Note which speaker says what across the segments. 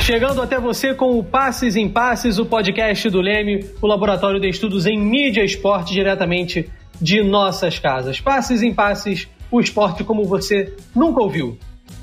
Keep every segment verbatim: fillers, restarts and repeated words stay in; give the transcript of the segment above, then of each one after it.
Speaker 1: Chegando até você com o Passes em Passes, o podcast do Leme, o laboratório de estudos em mídia e esporte diretamente de nossas casas. Passes em Passes, o esporte como você nunca ouviu.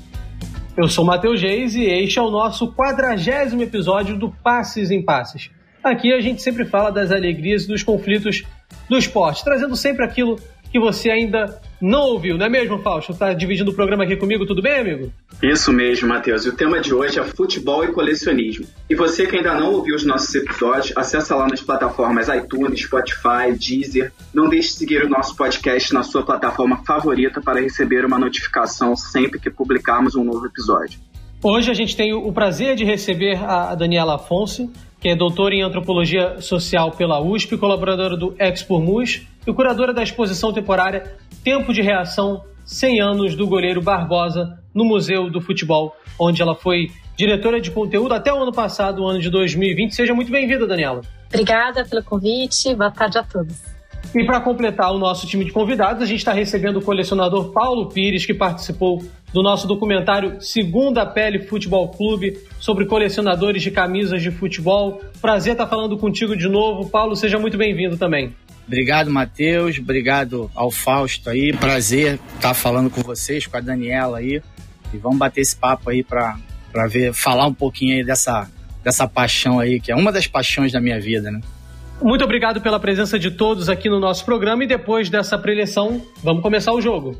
Speaker 1: Eu sou o Matheus Reis e este é o nosso quadragésimo episódio do Passes em Passes. Aqui a gente sempre fala das alegrias e dos conflitos do esporte, trazendo sempre aquilo que você ainda não ouviu, não é mesmo, Fausto? Tá dividindo o programa aqui comigo, tudo bem, amigo?
Speaker 2: Isso mesmo, Matheus. E o tema de hoje é futebol e colecionismo. E você que ainda não ouviu os nossos episódios, acessa lá nas plataformas iTunes, Spotify, Deezer. Não deixe de seguir o nosso podcast na sua plataforma favorita para receber uma notificação sempre que publicarmos um novo episódio.
Speaker 1: Hoje a gente tem o prazer de receber a Daniela Afonso, que é doutora em Antropologia Social pela U S P, colaboradora do Expurmus e curadora da exposição temporária Tempo de Reação, cem anos do goleiro Barbosa, no Museu do Futebol, onde ela foi diretora de conteúdo até o ano passado, o ano de dois mil e vinte. Seja muito bem-vinda, Daniela.
Speaker 3: Obrigada pelo convite, boa tarde a todos.
Speaker 1: E para completar o nosso time de convidados, a gente está recebendo o colecionador Paulo Pires, que participou do nosso documentário Segunda Pele Futebol Clube, sobre colecionadores de camisas de futebol. Prazer estar falando contigo de novo. Paulo, seja muito bem-vindo também.
Speaker 4: Obrigado, Matheus. Obrigado ao Fausto aí. Prazer estar falando com vocês, com a Daniela aí. E vamos bater esse papo aí para para ver, falar um pouquinho aí dessa, dessa paixão aí, que é uma das paixões da minha vida, né?
Speaker 1: Muito obrigado pela presença de todos aqui no nosso programa e depois dessa preleção, vamos começar o jogo.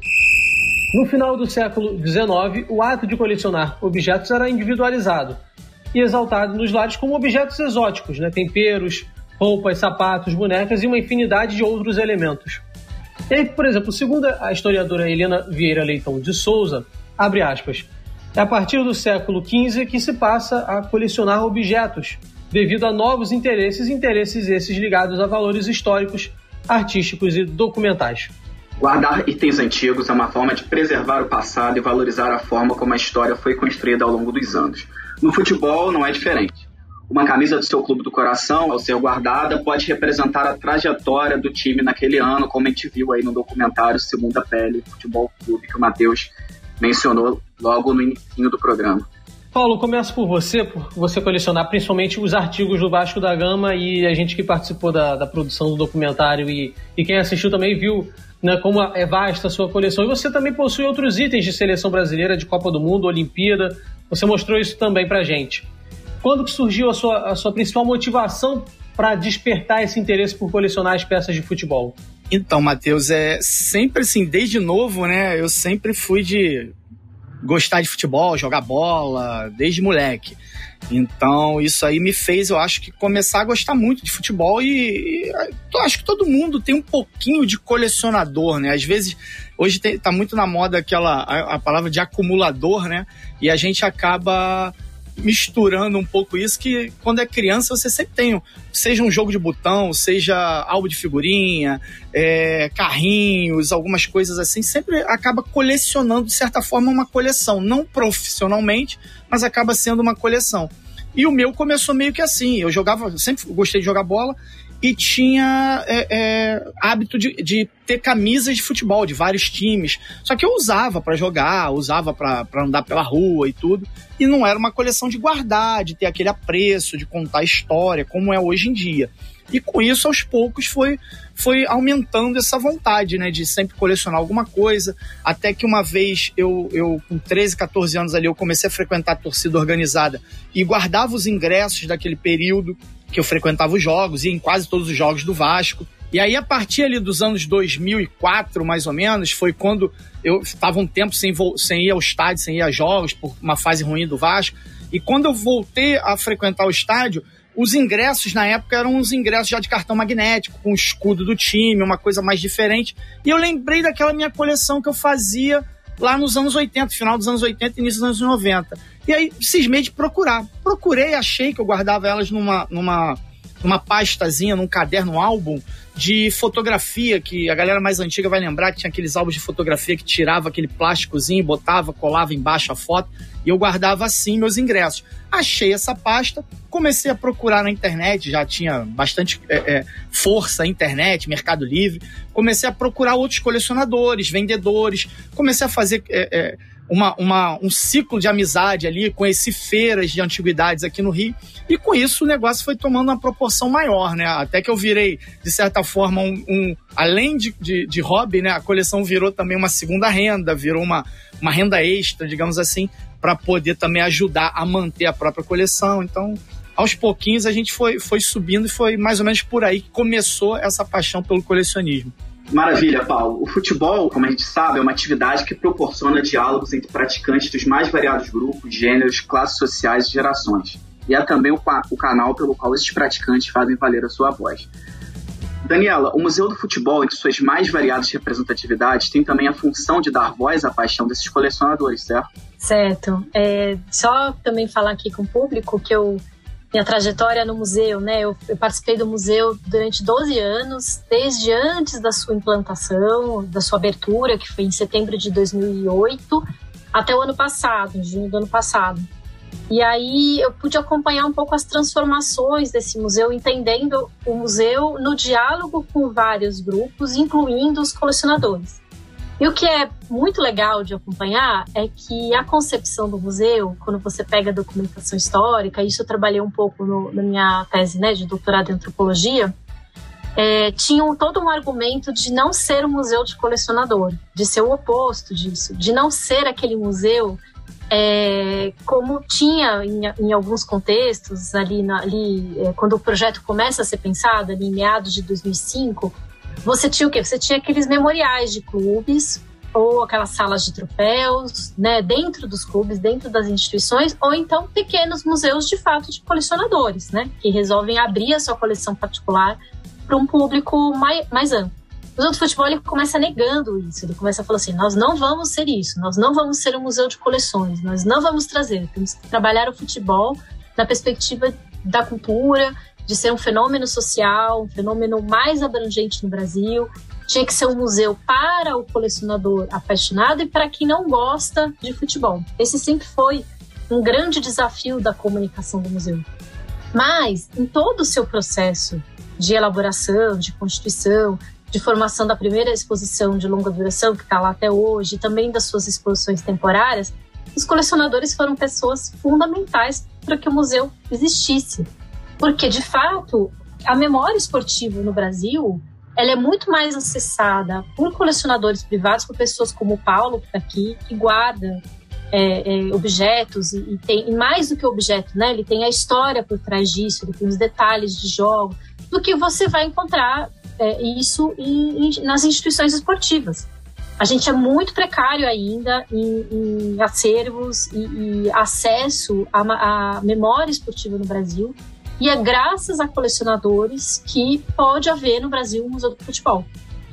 Speaker 1: No final do século dezenove, o ato de colecionar objetos era individualizado e exaltado nos lares como objetos exóticos, né? Temperos, roupas, sapatos, bonecas e uma infinidade de outros elementos. E aí, por exemplo, segundo a historiadora Helena Vieira Leitão de Souza, abre aspas, é a partir do século quinze que se passa a colecionar objetos, devido a novos interesses, interesses esses ligados a valores históricos, artísticos e documentais.
Speaker 2: Guardar itens antigos é uma forma de preservar o passado e valorizar a forma como a história foi construída ao longo dos anos. No futebol não é diferente. Uma camisa do seu clube do coração, ao ser guardada, pode representar a trajetória do time naquele ano, como a gente viu aí no documentário Segunda Pele Futebol Clube, que o Matheus mencionou logo no início do programa.
Speaker 1: Paulo, começo por você, por você colecionar principalmente os artigos do Vasco da Gama, e a gente que participou da, da produção do documentário e, e quem assistiu também viu, né, como é vasta a sua coleção. E você também possui outros itens de seleção brasileira, de Copa do Mundo, Olimpíada. Você mostrou isso também pra gente. Quando que surgiu a sua, a sua principal motivação para despertar esse interesse por colecionar as peças de futebol?
Speaker 4: Então, Matheus, é sempre assim, desde novo, né? Eu sempre fui de gostar de futebol, jogar bola, desde moleque. Então, isso aí me fez, eu acho que, começar a gostar muito de futebol e, e eu acho que todo mundo tem um pouquinho de colecionador, né? Às vezes, hoje tem, tá muito na moda aquela, a, a palavra de acumulador, né? E a gente acaba misturando um pouco isso, que quando é criança você sempre tem, seja um jogo de botão, seja álbum de figurinha, é, carrinhos, algumas coisas assim, sempre acaba colecionando, de certa forma, uma coleção, não profissionalmente, mas acaba sendo uma coleção. E o meu começou meio que assim, eu jogava, sempre gostei de jogar bola e tinha é, é, hábito de, de ter camisas de futebol de vários times, só que eu usava para jogar, usava para andar pela rua e tudo, e não era uma coleção de guardar, de ter aquele apreço, de contar história, como é hoje em dia. E com isso, aos poucos, foi, foi aumentando essa vontade, né, de sempre colecionar alguma coisa, até que uma vez, eu, eu com treze, catorze anos ali, eu comecei a frequentar a torcida organizada e guardava os ingressos daquele período que eu frequentava os jogos, ia em quase todos os jogos do Vasco. E aí, a partir ali dos anos dois mil e quatro, mais ou menos, foi quando eu estava um tempo sem, vo- sem ir ao estádio, sem ir a jogos, por uma fase ruim do Vasco. E quando eu voltei a frequentar o estádio, os ingressos, na época, eram uns ingressos já de cartão magnético, com o escudo do time, uma coisa mais diferente. E eu lembrei daquela minha coleção que eu fazia lá nos anos oitenta, final dos anos oitenta e início dos anos noventa. E aí, cismei de procurar. Procurei, achei que eu guardava elas numa, numa, numa pastazinha, num caderno, um álbum de fotografia, que a galera mais antiga vai lembrar que tinha aqueles álbuns de fotografia que tirava aquele plásticozinho, botava, colava embaixo a foto, e eu guardava assim meus ingressos. Achei essa pasta, comecei a procurar na internet, já tinha bastante é, é, força, internet, Mercado Livre, comecei a procurar outros colecionadores, vendedores, comecei a fazer é, é, uma, uma, um ciclo de amizade ali, conheci feiras de antiguidades aqui no Rio, e com isso o negócio foi tomando uma proporção maior, né? Até que eu virei, de certa forma, um, um além de, de, de hobby, né? A coleção virou também uma segunda renda, virou uma, uma renda extra, digamos assim, para poder também ajudar a manter a própria coleção. Então, aos pouquinhos a gente foi, foi subindo e foi mais ou menos por aí que começou essa paixão pelo colecionismo.
Speaker 2: Maravilha, Paulo. O futebol, como a gente sabe, é uma atividade que proporciona diálogos entre praticantes dos mais variados grupos, gêneros, classes sociais e gerações. E é também o, o canal pelo qual esses praticantes fazem valer a sua voz. Daniela, o Museu do Futebol, em suas mais variadas representatividades, tem também a função de dar voz à paixão desses colecionadores, certo?
Speaker 3: Certo. É, só também falar aqui com o público que eu... Minha trajetória no museu, né? Eu, eu participei do museu durante doze anos, desde antes da sua implantação, da sua abertura, que foi em setembro de dois mil e oito, até o ano passado, em junho do ano passado. E aí eu pude acompanhar um pouco as transformações desse museu, entendendo o museu no diálogo com vários grupos, incluindo os colecionadores. E o que é muito legal de acompanhar é que a concepção do museu, quando você pega a documentação histórica, isso eu trabalhei um pouco no, na minha tese, né, de doutorado em antropologia, é, tinha um, todo um argumento de não ser um museu de colecionador, de ser o oposto disso, de não ser aquele museu é, como tinha em, em alguns contextos, ali, na, ali é, quando o projeto começa a ser pensado, ali em meados de dois mil e cinco, você tinha o quê? Você tinha aqueles memoriais de clubes ou aquelas salas de troféus, né, dentro dos clubes, dentro das instituições, ou então pequenos museus de fato de colecionadores, né, que resolvem abrir a sua coleção particular para um público mais, mais amplo. O Museu do Futebol ele começa negando isso, ele começa a falar assim, nós não vamos ser isso, nós não vamos ser um museu de coleções, nós não vamos trazer, temos que trabalhar o futebol na perspectiva da cultura, de ser um fenômeno social, um fenômeno mais abrangente no Brasil. Tinha que ser um museu para o colecionador apaixonado e para quem não gosta de futebol. Esse sempre foi um grande desafio da comunicação do museu. Mas, em todo o seu processo de elaboração, de constituição, de formação da primeira exposição de longa duração, que está lá até hoje, e também das suas exposições temporárias, os colecionadores foram pessoas fundamentais para que o museu existisse. Porque, de fato, a memória esportiva no Brasil, ela é muito mais acessada por colecionadores privados, por pessoas como o Paulo, que está aqui, que guarda é, é, objetos, e, e tem e mais do que objeto, né? Ele tem a história por trás disso, ele tem os detalhes de jogo, do que você vai encontrar é, isso em, em, nas instituições esportivas. A gente é muito precário ainda em, em acervos e, e acesso à, à memória esportiva no Brasil. E é graças a colecionadores que pode haver no Brasil um Museu do Futebol.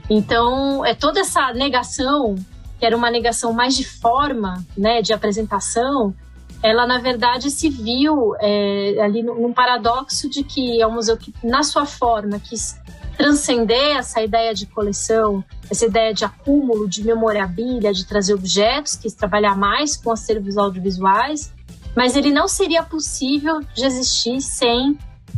Speaker 3: Então, é toda essa negação, que era uma negação mais de forma, né, de apresentação, ela, na verdade, se viu é, ali num paradoxo de que é um museu que, na sua forma, quis transcender essa ideia de coleção, essa ideia de acúmulo, de memorabilia, de trazer objetos, quis trabalhar mais com acervos audiovisuais, mas ele não seria possível de existir sem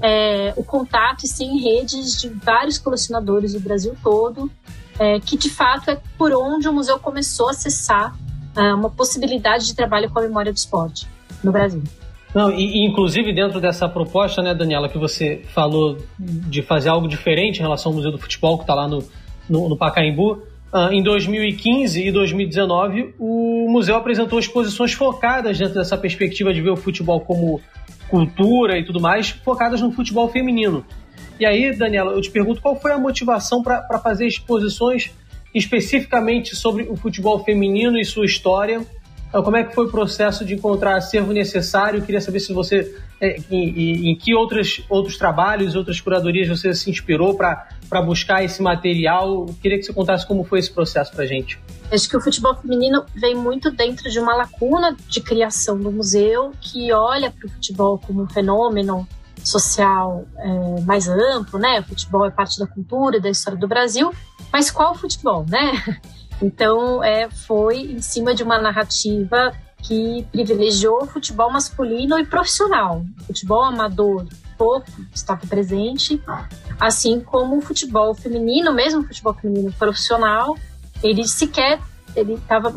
Speaker 3: é, o contato e sem redes de vários colecionadores do Brasil todo, é, que de fato é por onde o museu começou a acessar é, uma possibilidade de trabalho com a memória do esporte no Brasil.
Speaker 1: Não, e, inclusive dentro dessa proposta, né, Daniela, que você falou de fazer algo diferente em relação ao Museu do Futebol, que está lá no, no, no Pacaembu, Uh, em dois mil e quinze e dois mil e dezenove, o museu apresentou exposições focadas dentro dessa perspectiva de ver o futebol como cultura e tudo mais, focadas no futebol feminino. E aí, Daniela, eu te pergunto qual foi a motivação para fazer exposições especificamente sobre o futebol feminino e sua história. Uh, como é que foi o processo de encontrar acervo necessário? Eu queria saber se você, é, em, em que outros, outros trabalhos, outras curadorias você se inspirou para para buscar esse material. Eu queria que você contasse como foi esse processo para a gente.
Speaker 3: Acho que o futebol feminino vem muito dentro de uma lacuna de criação do museu, que olha para o futebol como um fenômeno social é, mais amplo, né? O futebol é parte da cultura e da história do Brasil, mas qual futebol, né? Então, é, foi em cima de uma narrativa que privilegiou o futebol masculino e profissional. O futebol amador pouco estava presente, assim como o futebol feminino, mesmo o futebol feminino profissional, ele sequer ele estava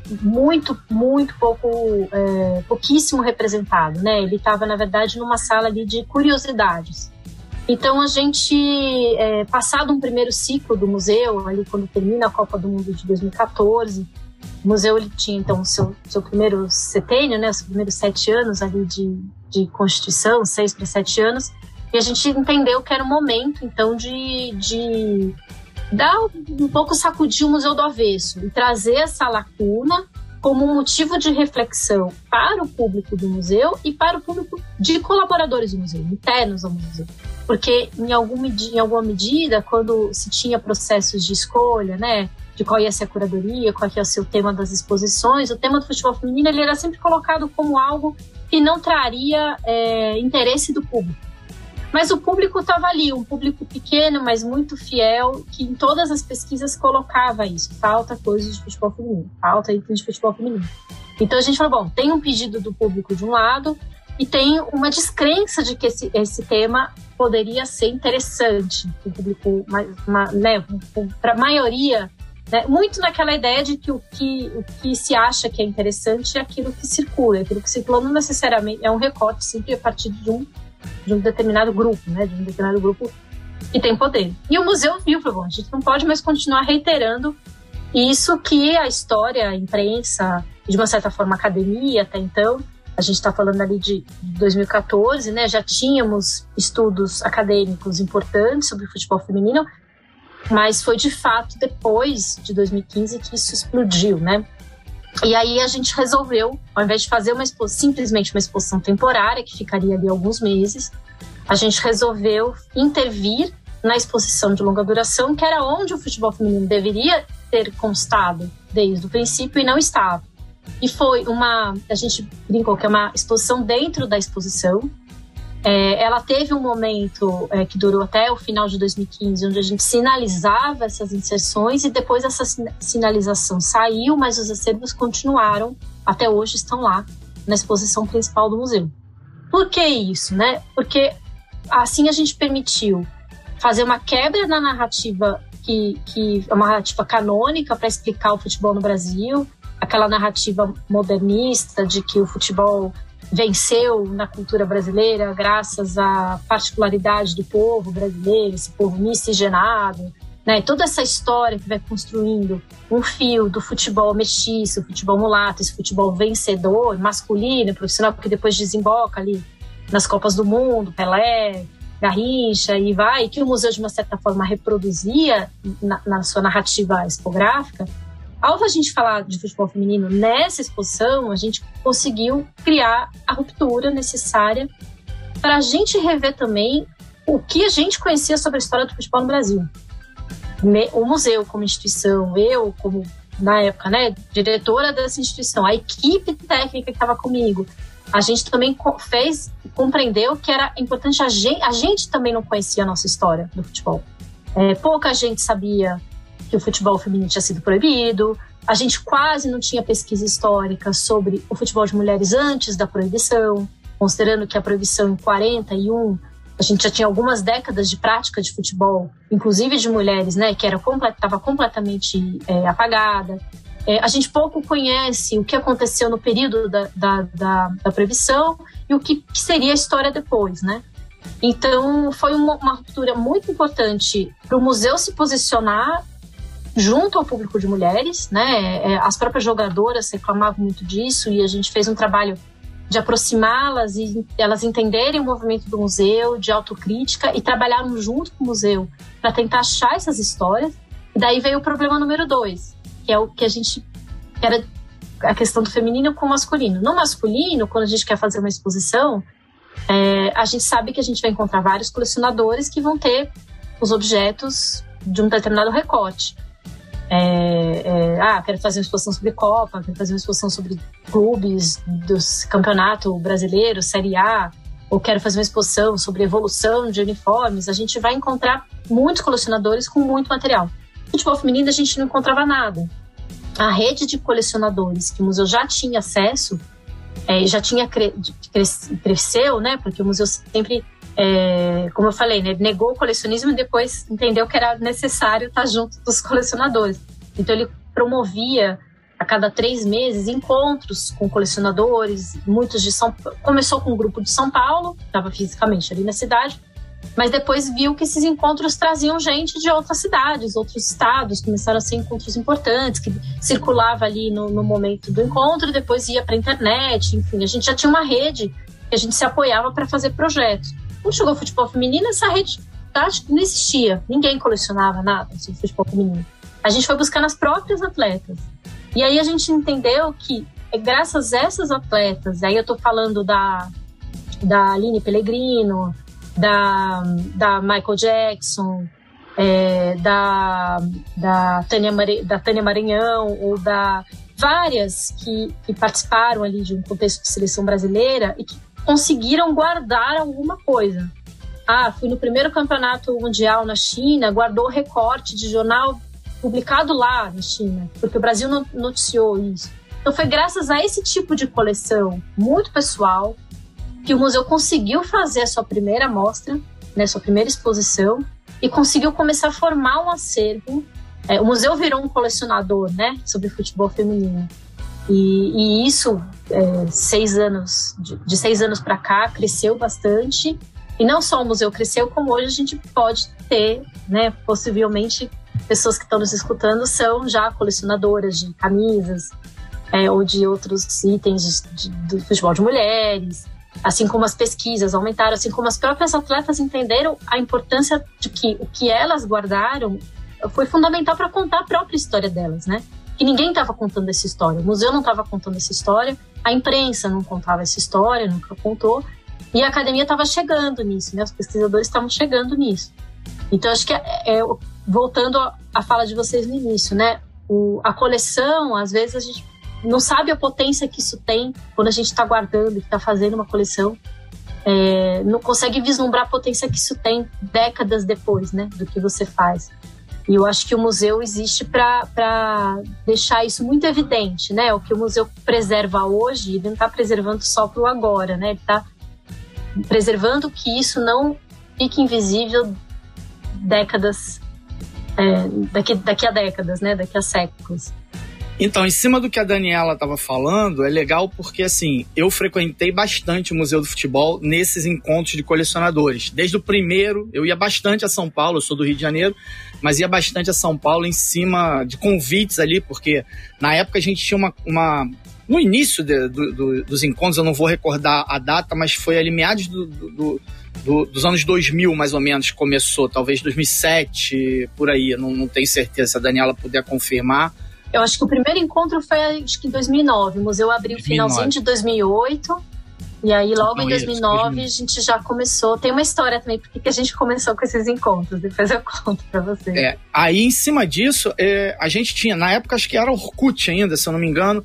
Speaker 3: muito, muito pouco, é, pouquíssimo representado, né? Ele estava, na verdade, numa sala ali de curiosidades. Então, a gente, é, passado um primeiro ciclo do museu, ali quando termina a Copa do Mundo de dois mil e catorze, o museu ele tinha, então, o seu, seu primeiro setênio, né, os primeiros sete anos ali de, de constituição, seis para sete anos, e a gente entendeu que era o momento, então, de, de dar um pouco, sacudir o museu do avesso e trazer essa lacuna como um motivo de reflexão para o público do museu e para o público de colaboradores do museu, internos ao museu. Porque, em, algum, em alguma medida, quando se tinha processos de escolha, né, de qual ia ser a curadoria, qual ia ser o tema das exposições, o tema do futebol feminino ele era sempre colocado como algo que não traria é, interesse do público. Mas o público estava ali, um público pequeno, mas muito fiel, que em todas as pesquisas colocava isso. Falta coisas de futebol feminino, falta itens de futebol feminino. Então a gente falou, bom, tem um pedido do público de um lado e tem uma descrença de que esse, esse tema poderia ser interessante para o público, né, para a maioria, né, muito naquela ideia de que o, que o que se acha que é interessante é aquilo que circula. Aquilo que circula não necessariamente é um recorte sempre a partir de um de um determinado grupo, né, de um determinado grupo que tem poder. E o museu viu, falou, bom, a gente não pode mais continuar reiterando isso que a história, a imprensa, de uma certa forma a academia até então, a gente está falando ali de dois mil e catorze, né, já tínhamos estudos acadêmicos importantes sobre o futebol feminino, mas foi de fato depois de dois mil e quinze que isso explodiu, né? E aí a gente resolveu, ao invés de fazer uma expo- simplesmente uma exposição temporária, que ficaria ali alguns meses, a gente resolveu intervir na exposição de longa duração, que era onde o futebol feminino deveria ter constado desde o princípio e não estava. E foi uma, a gente brincou que é uma exposição dentro da exposição. É, ela teve um momento é, que durou até o final de dois mil e quinze, onde a gente sinalizava essas inserções e depois essa sinalização saiu, mas os acervos continuaram, até hoje estão lá na exposição principal do museu. Por que isso, né? Porque assim a gente permitiu fazer uma quebra na narrativa que, que é uma narrativa canônica para explicar o futebol no Brasil, aquela narrativa modernista de que o futebol venceu na cultura brasileira graças à particularidade do povo brasileiro, esse povo miscigenado, né? Toda essa história que vai construindo um fio do futebol mestiço, futebol mulato, esse futebol vencedor, masculino, profissional, que depois desemboca ali nas Copas do Mundo, Pelé, Garrincha e vai, que o museu de uma certa forma reproduzia na, na sua narrativa expográfica. Ao a gente falar de futebol feminino nessa exposição, a gente conseguiu criar a ruptura necessária para a gente rever também o que a gente conhecia sobre a história do futebol no Brasil. O museu como instituição, eu como, na época, né, diretora dessa instituição, a equipe técnica que estava comigo, a gente também fez, compreendeu que era importante, a gente, a gente também não conhecia a nossa história do futebol. É, pouca gente sabia que o futebol feminino tinha sido proibido, a gente quase não tinha pesquisa histórica sobre o futebol de mulheres antes da proibição, considerando que a proibição em quarenta e um, a gente já tinha algumas décadas de prática de futebol, inclusive de mulheres, né, que era complet, estava completamente é, apagada. É, a gente pouco conhece o que aconteceu no período da, da, da, da proibição e o que, que seria a história depois, né? Então, foi uma, uma ruptura muito importante para o museu se posicionar junto ao público de mulheres, né? As próprias jogadoras reclamavam muito disso e a gente fez um trabalho de aproximá-las e elas entenderem o movimento do museu, de autocrítica, e trabalharam junto com o museu para tentar achar essas histórias. E daí veio o problema número dois, que é o que a gente que era a questão do feminino com o masculino. No masculino, quando a gente quer fazer uma exposição, é, a gente sabe que a gente vai encontrar vários colecionadores que vão ter os objetos de um determinado recorte. É, é, ah, quero fazer uma exposição sobre Copa, quero fazer uma exposição sobre clubes do campeonato brasileiro, Série A, ou quero fazer uma exposição sobre evolução de uniformes. A gente vai encontrar muitos colecionadores com muito material. No futebol feminino a gente não encontrava nada. A rede de colecionadores que o museu já tinha acesso, é, já tinha cre- cres- cresceu, né? Porque o museu sempre, é, como eu falei, né, negou o colecionismo e depois entendeu que era necessário estar junto dos colecionadores. Então ele promovia a a cada três meses, encontros com colecionadores, muitos de São Paulo. Começou com um grupo de São Paulo, estava fisicamente ali na cidade, mas depois viu que esses encontros traziam gente de outras cidades, outros estados, começaram a ser encontros importantes, que circulava ali no, no momento do encontro e depois ia para a internet, enfim, a gente já tinha uma rede que a gente se apoiava para fazer projetos. Quando chegou o futebol feminino, essa rede não existia, ninguém colecionava nada sobre futebol feminino. A gente foi buscar nas próprias atletas. E aí a gente entendeu que, graças a essas atletas, aí eu tô falando da, da Aline Pellegrino, da, da Michael Jackson, é, da, da, Tânia Mare, da Tânia Maranhão, ou da várias que, que participaram ali de um contexto de seleção brasileira e que conseguiram guardar alguma coisa. Ah, fui no primeiro campeonato mundial na China, guardou recorte de jornal publicado lá na China, porque o Brasil noticiou isso. Então foi graças a esse tipo de coleção muito pessoal que o museu conseguiu fazer a sua primeira mostra, né, sua primeira exposição, e conseguiu começar a formar um acervo. É, o museu virou um colecionador, né, sobre futebol feminino. E, e isso, é, seis anos, de, de seis anos para cá, cresceu bastante. E não só o museu cresceu, como hoje a gente pode ter, né, possivelmente, pessoas que estão nos escutando são já colecionadoras de camisas é, ou de outros itens de, de, do futebol de mulheres, assim como as pesquisas aumentaram, assim como as próprias atletas entenderam a importância de que o que elas guardaram foi fundamental para contar a própria história delas, né? Que ninguém estava contando essa história, o museu não estava contando essa história, a imprensa não contava essa história, nunca contou, e a academia estava chegando nisso, né? Os pesquisadores estavam chegando nisso. Então, acho que, é, é, voltando à fala de vocês no início, né? O, a coleção, às vezes, a gente não sabe a potência que isso tem quando a gente está guardando, está fazendo uma coleção. É, não consegue vislumbrar a potência que isso tem décadas depois, né? Do que você faz. E eu acho que o museu existe para deixar isso muito evidente, né? O que o museu preserva hoje, ele não está preservando só para o agora, né? Ele está preservando que isso não fique invisível décadas, é, daqui, daqui a décadas, né? Daqui a séculos.
Speaker 4: Então, em cima do que a Daniela estava falando, é legal porque, assim, eu frequentei bastante o Museu do Futebol nesses encontros de colecionadores. Desde o primeiro, eu ia bastante a São Paulo, eu sou do Rio de Janeiro, mas ia bastante a São Paulo em cima de convites ali, porque na época a gente tinha uma... uma no início de, do, do, dos encontros, eu não vou recordar a data, mas foi ali meados do, do, do, dos anos dois mil, mais ou menos, que começou, talvez dois mil e sete, por aí, eu não, não tenho certeza, se a Daniela puder confirmar.
Speaker 3: Eu acho que o primeiro encontro foi acho que em dois mil e nove, o museu abriu no finalzinho de dois mil e oito, e aí logo não, em dois mil e nove isso, a gente já começou. Tem uma história também, porque que a gente começou com esses encontros, depois eu conto pra vocês.
Speaker 4: É, aí em cima disso, é, a gente tinha, na época acho que era Orkut ainda, se eu não me engano,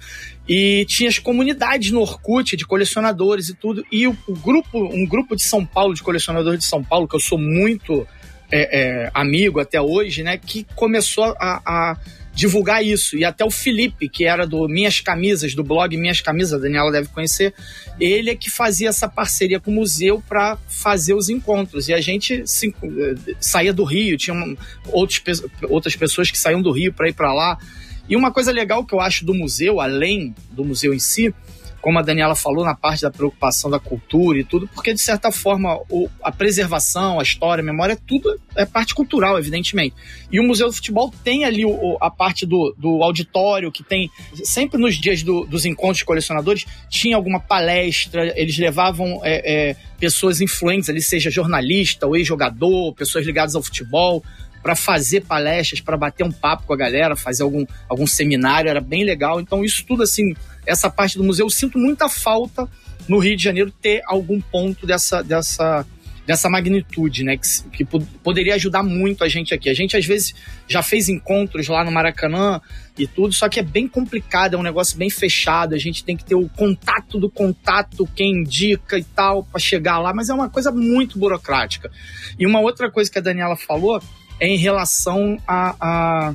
Speaker 4: e tinha as comunidades no Orkut de colecionadores e tudo, e o, o grupo, um grupo de São Paulo, de colecionadores de São Paulo, que eu sou muito é, é, amigo até hoje, né, que começou a... a divulgar isso, e até o Felipe, que era do Minhas Camisas, do blog Minhas Camisas, a Daniela deve conhecer, ele é que fazia essa parceria com o museu para fazer os encontros, e a gente se, saía do Rio, tinha uma, outros, outras pessoas que saíam do Rio para ir para lá, e uma coisa legal que eu acho do museu, além do museu em si, como a Daniela falou, na parte da preocupação da cultura e tudo, porque de certa forma o, a preservação, a história, a memória, tudo é parte cultural, evidentemente. E o Museu do Futebol tem ali o, a parte do, do auditório, que tem, sempre nos dias do, dos encontros de colecionadores, tinha alguma palestra, eles levavam é, é, pessoas influentes ali, seja jornalista ou ex-jogador, pessoas ligadas ao futebol, para fazer palestras, para bater um papo com a galera, fazer algum, algum seminário, era bem legal. Então isso tudo, assim, essa parte do museu, eu sinto muita falta no Rio de Janeiro ter algum ponto dessa, dessa, dessa magnitude, né, que, que poderia ajudar muito a gente aqui. A gente às vezes já fez encontros lá no Maracanã e tudo, só que é bem complicado, é um negócio bem fechado, a gente tem que ter o contato do contato, quem indica e tal, para chegar lá, mas é uma coisa muito burocrática. E uma outra coisa que a Daniela falou é em relação a, a,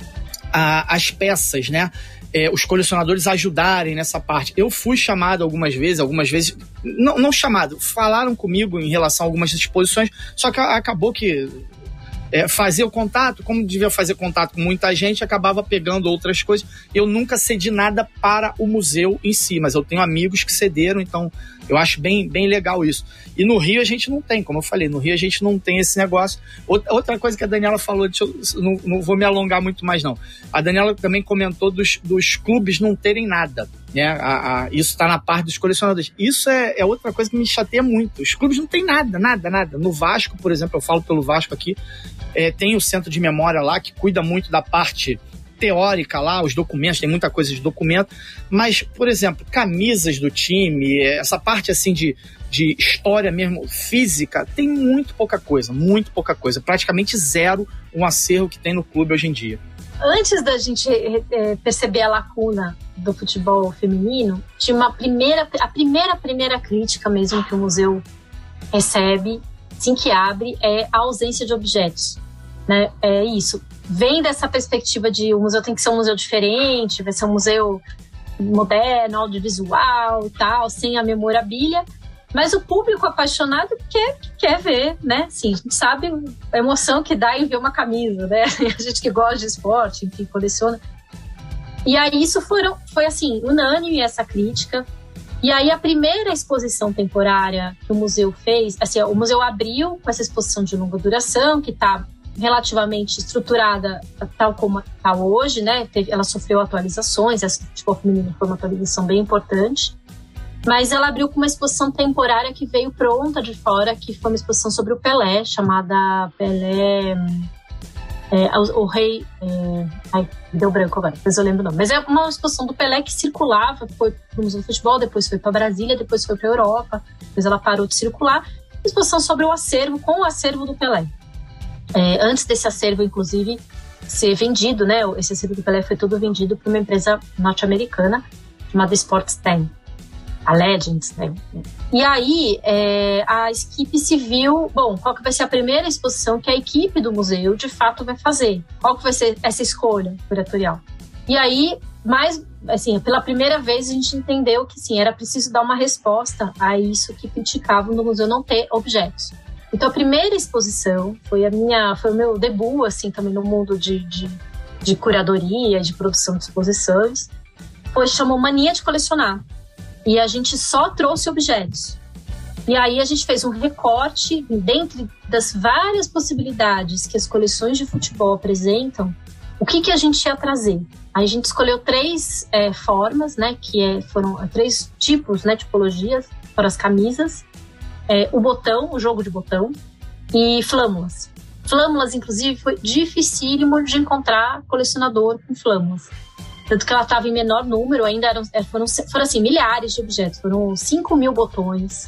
Speaker 4: a, as peças, né? É, os colecionadores ajudarem nessa parte. Eu fui chamado algumas vezes, algumas vezes, não, não chamado, falaram comigo em relação a algumas exposições, só que acabou que é, fazer o contato, como devia fazer contato com muita gente, acabava pegando outras coisas. Eu nunca cedi nada para o museu em si, mas eu tenho amigos que cederam, então eu acho bem, bem legal isso. E no Rio a gente não tem, como eu falei, no Rio a gente não tem esse negócio. Outra coisa que a Daniela falou, deixa eu, não, não vou me alongar muito mais não. A Daniela também comentou dos, dos clubes não terem nada, né? A, a, isso está na parte dos colecionadores. Isso é, é outra coisa que me chateia muito. Os clubes não têm nada, nada, nada. No Vasco, por exemplo, eu falo pelo Vasco aqui, é, tem o centro de memória lá que cuida muito da parte teórica lá, os documentos, tem muita coisa de documento, mas, por exemplo, camisas do time, essa parte assim de, de história mesmo, física, tem muito pouca coisa, muito pouca coisa, praticamente zero um acervo que tem no clube hoje em dia.
Speaker 3: Antes da gente é, perceber a lacuna do futebol feminino, tinha uma primeira, a primeira, primeira crítica mesmo que o museu recebe, assim que abre, é a ausência de objetos, né? É isso. Vem dessa perspectiva de o museu tem que ser um museu diferente, vai ser um museu moderno, audiovisual e tal, sem a memorabilia, mas o público apaixonado quer, quer ver, né? Sim, a gente sabe a emoção que dá em ver uma camisa, né? A gente que gosta de esporte, enfim, coleciona. E aí isso foram, foi assim, unânime essa crítica. E aí a primeira exposição temporária que o museu fez, assim, o museu abriu com essa exposição de longa duração, que está relativamente estruturada tal como está hoje, né? Ela sofreu atualizações, essa futebol feminino foi uma atualização bem importante, mas ela abriu com uma exposição temporária que veio pronta de fora, que foi uma exposição sobre o Pelé, chamada Pelé... É, o, o rei... É, ai, deu branco agora, depois eu lembro o nome. Mas é uma exposição do Pelé que circulava, foi para o Museu do Futebol, depois foi para Brasília, depois foi para a Europa, depois ela parou de circular. Exposição sobre o acervo, com o acervo do Pelé. É, antes desse acervo, inclusive, ser vendido, né? Esse acervo do Pelé foi todo vendido para uma empresa norte-americana chamada Sports dez, a Legends, né? E aí, é, a equipe se viu, bom, qual que vai ser a primeira exposição que a equipe do museu, de fato, vai fazer? Qual que vai ser essa escolha curatorial? E aí, mais, assim, pela primeira vez, a gente entendeu que, sim, era preciso dar uma resposta a isso que criticavam no museu não ter objetos. Então, a primeira exposição foi, a minha, foi o meu debut, assim, também no mundo de, de, de curadoria, de produção de exposições, foi, chamou Mania de Colecionar. E a gente só trouxe objetos. E aí a gente fez um recorte, dentre das várias possibilidades que as coleções de futebol apresentam, o que, que a gente ia trazer. Aí a gente escolheu três é, formas, né, que é, foram três tipos, né, tipologias para as camisas. É, o botão, o jogo de botão, e flâmulas. Flâmulas, inclusive, foi dificílimo de encontrar colecionador com flâmulas. Tanto que ela estava em menor número, ainda eram, foram, foram assim, milhares de objetos, foram cinco mil botões,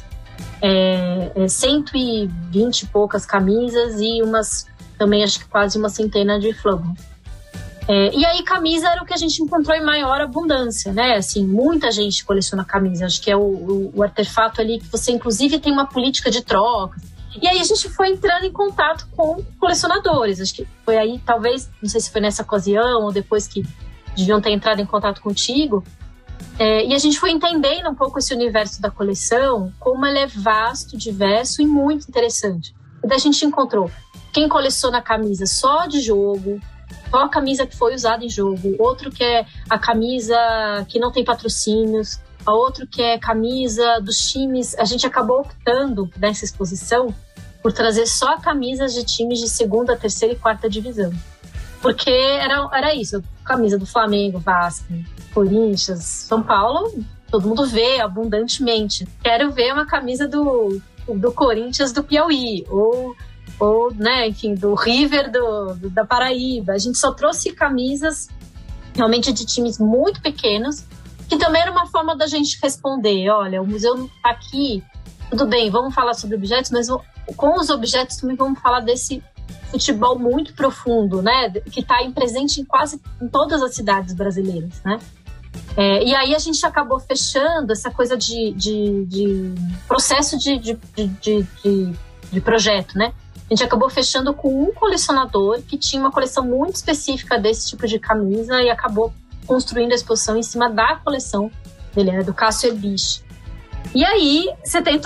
Speaker 3: é, é, cento e vinte e poucas camisas e umas, também acho que quase uma centena de flâmulas. É, e aí camisa era o que a gente encontrou em maior abundância, né? Assim, muita gente coleciona camisa, acho que é o, o, o artefato ali que você inclusive tem uma política de troca. E aí a gente foi entrando em contato com colecionadores, acho que foi aí, talvez, não sei se foi nessa ocasião ou depois que deviam ter entrado em contato contigo, é, e a gente foi entendendo um pouco esse universo da coleção, como ele é vasto, diverso e muito interessante. E daí a gente encontrou quem coleciona camisa só de jogo, só a camisa que foi usada em jogo, outro que é a camisa que não tem patrocínios, a outro que é camisa dos times. A gente acabou optando nessa exposição por trazer só camisas de times de segunda, terceira e quarta divisão. Porque era, era isso, camisa do Flamengo, Vasco, Corinthians, São Paulo, todo mundo vê abundantemente. Quero ver uma camisa do, do Corinthians do Piauí, ou, ou né, enfim, do River do, do, da Paraíba. A gente só trouxe camisas realmente de times muito pequenos, que também era uma forma da gente responder, olha, o museu está aqui, tudo bem, vamos falar sobre objetos, mas com os objetos também vamos falar desse futebol muito profundo, né, que está presente em quase em todas as cidades brasileiras, né? É, e aí a gente acabou fechando essa coisa de, de, de processo de, de, de, de, de projeto, né? A gente acabou fechando com um colecionador que tinha uma coleção muito específica desse tipo de camisa e acabou construindo a exposição em cima da coleção dele, né, do Cássio Herbich. E aí você tem toda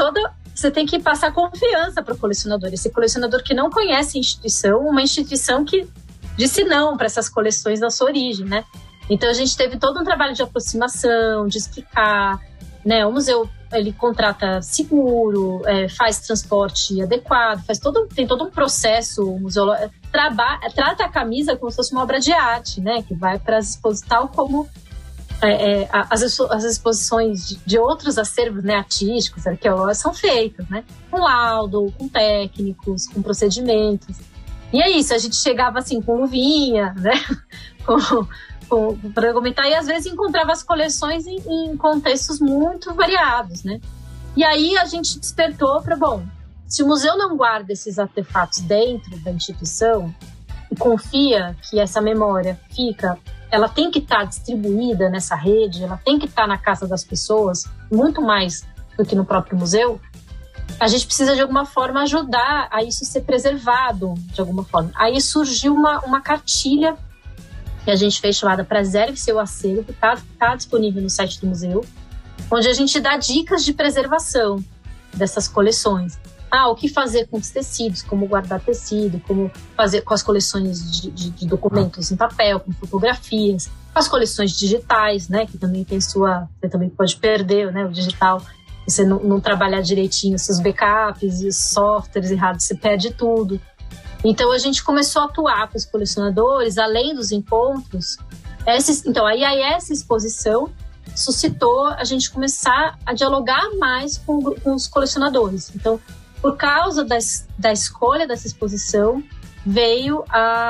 Speaker 3: você tem que passar confiança para o colecionador. Esse colecionador que não conhece a instituição, uma instituição que disse não para essas coleções da sua origem, né? Então a gente teve todo um trabalho de aproximação, de explicar, né? O museu, ele contrata seguro, é, faz transporte adequado, faz todo, tem todo um processo, o museu traba, trata a camisa como se fosse uma obra de arte, né? Que vai para as exposições, tal como é, é, as, as exposições de, de outros acervos, né, artísticos, arqueológicos, são feitas, né? Com laudo, com técnicos, com procedimentos. E é isso, a gente chegava assim com luvinha, né? com, para argumentar, e às vezes encontrava as coleções em, em contextos muito variados, né? E aí a gente despertou para, bom, se o museu não guarda esses artefatos dentro da instituição e confia que essa memória fica, ela tem que estar distribuída nessa rede, ela tem que estar na casa das pessoas, muito mais do que no próprio museu, a gente precisa de alguma forma ajudar a isso ser preservado de alguma forma. Aí surgiu uma, uma cartilha que a gente fez chamada Preserve Seu Acervo, está tá disponível no site do museu, onde a gente dá dicas de preservação dessas coleções. Ah, o que fazer com os tecidos, como guardar tecido, como fazer com as coleções de, de, de documentos em papel, com fotografias, com as coleções digitais, né, que também tem sua... Você também pode perder, né, o digital, você não, não trabalhar direitinho seus backups e os softwares errados, você perde tudo. Então a gente começou a atuar com os colecionadores, além dos encontros. Essa, então aí, aí essa exposição suscitou a gente começar a dialogar mais com, com os colecionadores. Então, por causa das, da escolha dessa exposição, veio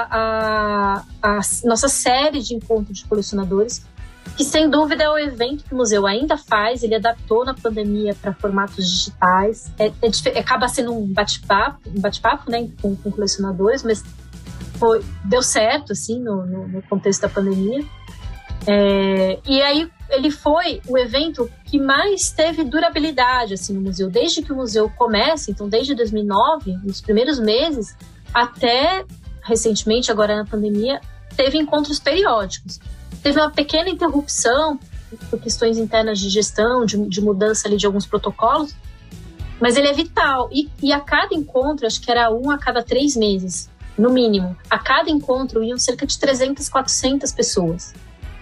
Speaker 3: a, a, a nossa série de encontros de colecionadores, que sem dúvida é o evento que o museu ainda faz. Ele adaptou na pandemia para formatos digitais. É, é, acaba sendo um bate-papo, um bate-papo, né, com, com colecionadores, mas foi, deu certo assim, no, no, no contexto da pandemia. É, e aí ele foi o evento que mais teve durabilidade assim, no museu, desde que o museu começa, então desde dois mil e nove, nos primeiros meses, até recentemente, agora na pandemia, teve encontros periódicos. Teve uma pequena interrupção por questões internas de gestão, de, de mudança ali de alguns protocolos, mas ele é vital. E, e a cada encontro, acho que era um a cada três meses, no mínimo, a cada encontro iam cerca de trezentas, quatrocentas pessoas.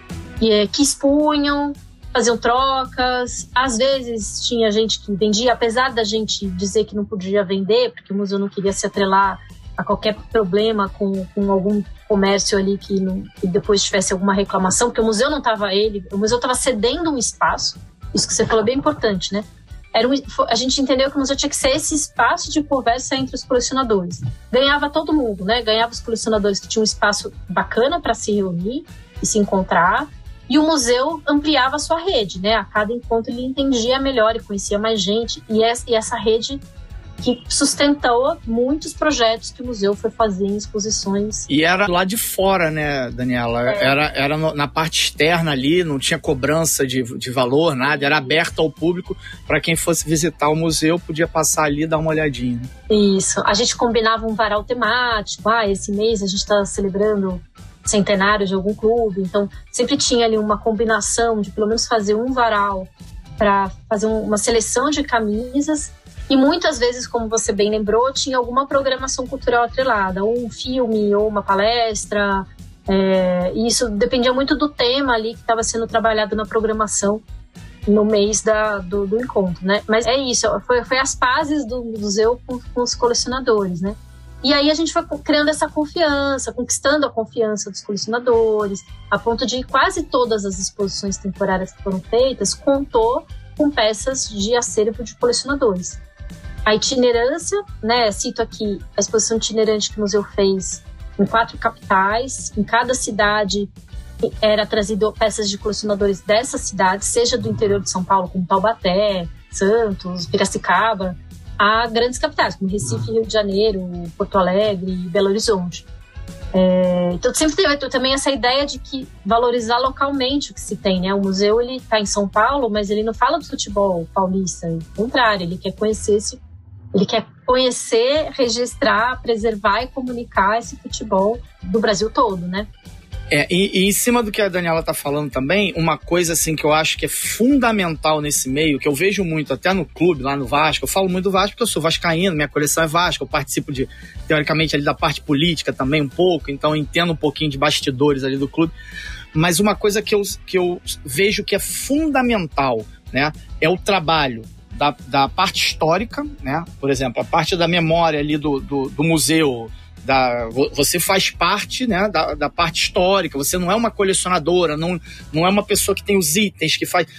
Speaker 3: E, é, que expunham, faziam trocas. Às vezes tinha gente que vendia, apesar da gente dizer que não podia vender, porque o museu não queria se atrelar a qualquer problema com, com algum comércio ali que, não, que depois tivesse alguma reclamação, porque o museu não estava ele, o museu estava cedendo um espaço. Isso que você falou é bem importante, né? Era um, a gente entendeu que o museu tinha que ser esse espaço de conversa entre os colecionadores. Ganhava todo mundo, né? Ganhava os colecionadores que tinham um espaço bacana para se reunir e se encontrar, e o museu ampliava a sua rede, né? A cada encontro ele entendia melhor e conhecia mais gente, e essa, e essa rede que sustentou muitos projetos que o museu foi fazer em exposições.
Speaker 4: E era lá de fora, né, Daniela? É. Era, era no, na parte externa ali, não tinha cobrança de, de valor, nada, era aberto ao público, para quem fosse visitar o museu, podia passar ali e dar uma olhadinha.
Speaker 3: Isso, a gente combinava um varal temático, ah, esse mês a gente está celebrando centenário de algum clube, então sempre tinha ali uma combinação de pelo menos fazer um varal para fazer um, uma seleção de camisas. E muitas vezes, como você bem lembrou, tinha alguma programação cultural atrelada, ou um filme, ou uma palestra. É, e isso dependia muito do tema ali que estava sendo trabalhado na programação no mês da, do, do encontro, né? Mas é isso, foi, foi as pazes do museu com, com os colecionadores, né? E aí a gente foi criando essa confiança, conquistando a confiança dos colecionadores, a ponto de quase todas as exposições temporárias que foram feitas contou com peças de acervo de colecionadores. A itinerância, né, cito aqui a exposição itinerante que o museu fez em quatro capitais, em cada cidade era trazido peças de colecionadores dessas cidades, seja do interior de São Paulo, como Taubaté, Santos, Piracicaba, a grandes capitais, como Recife, Rio de Janeiro, Porto Alegre e Belo Horizonte. É, então sempre teve também essa ideia de que valorizar localmente o que se tem, né? O museu ele está em São Paulo, mas ele não fala do futebol paulista, ao contrário, ele quer conhecer esse Ele quer conhecer, registrar, preservar e comunicar esse futebol do Brasil todo, né?
Speaker 4: É, e, e em cima do que a Daniela tá falando também, uma coisa assim que eu acho que é fundamental nesse meio, que eu vejo muito até no clube, lá no Vasco, eu falo muito do Vasco porque eu sou vascaíno, minha coleção é Vasco, eu participo de, teoricamente, ali da parte política também um pouco, então eu entendo um pouquinho de bastidores ali do clube, mas uma coisa que eu, que eu vejo que é fundamental, né, é o trabalho da, da parte histórica, né, por exemplo, a parte da memória ali do, do, do museu. Da, você faz parte, né, da, da parte histórica, você não é uma colecionadora, não, não é uma pessoa que tem os itens, que faz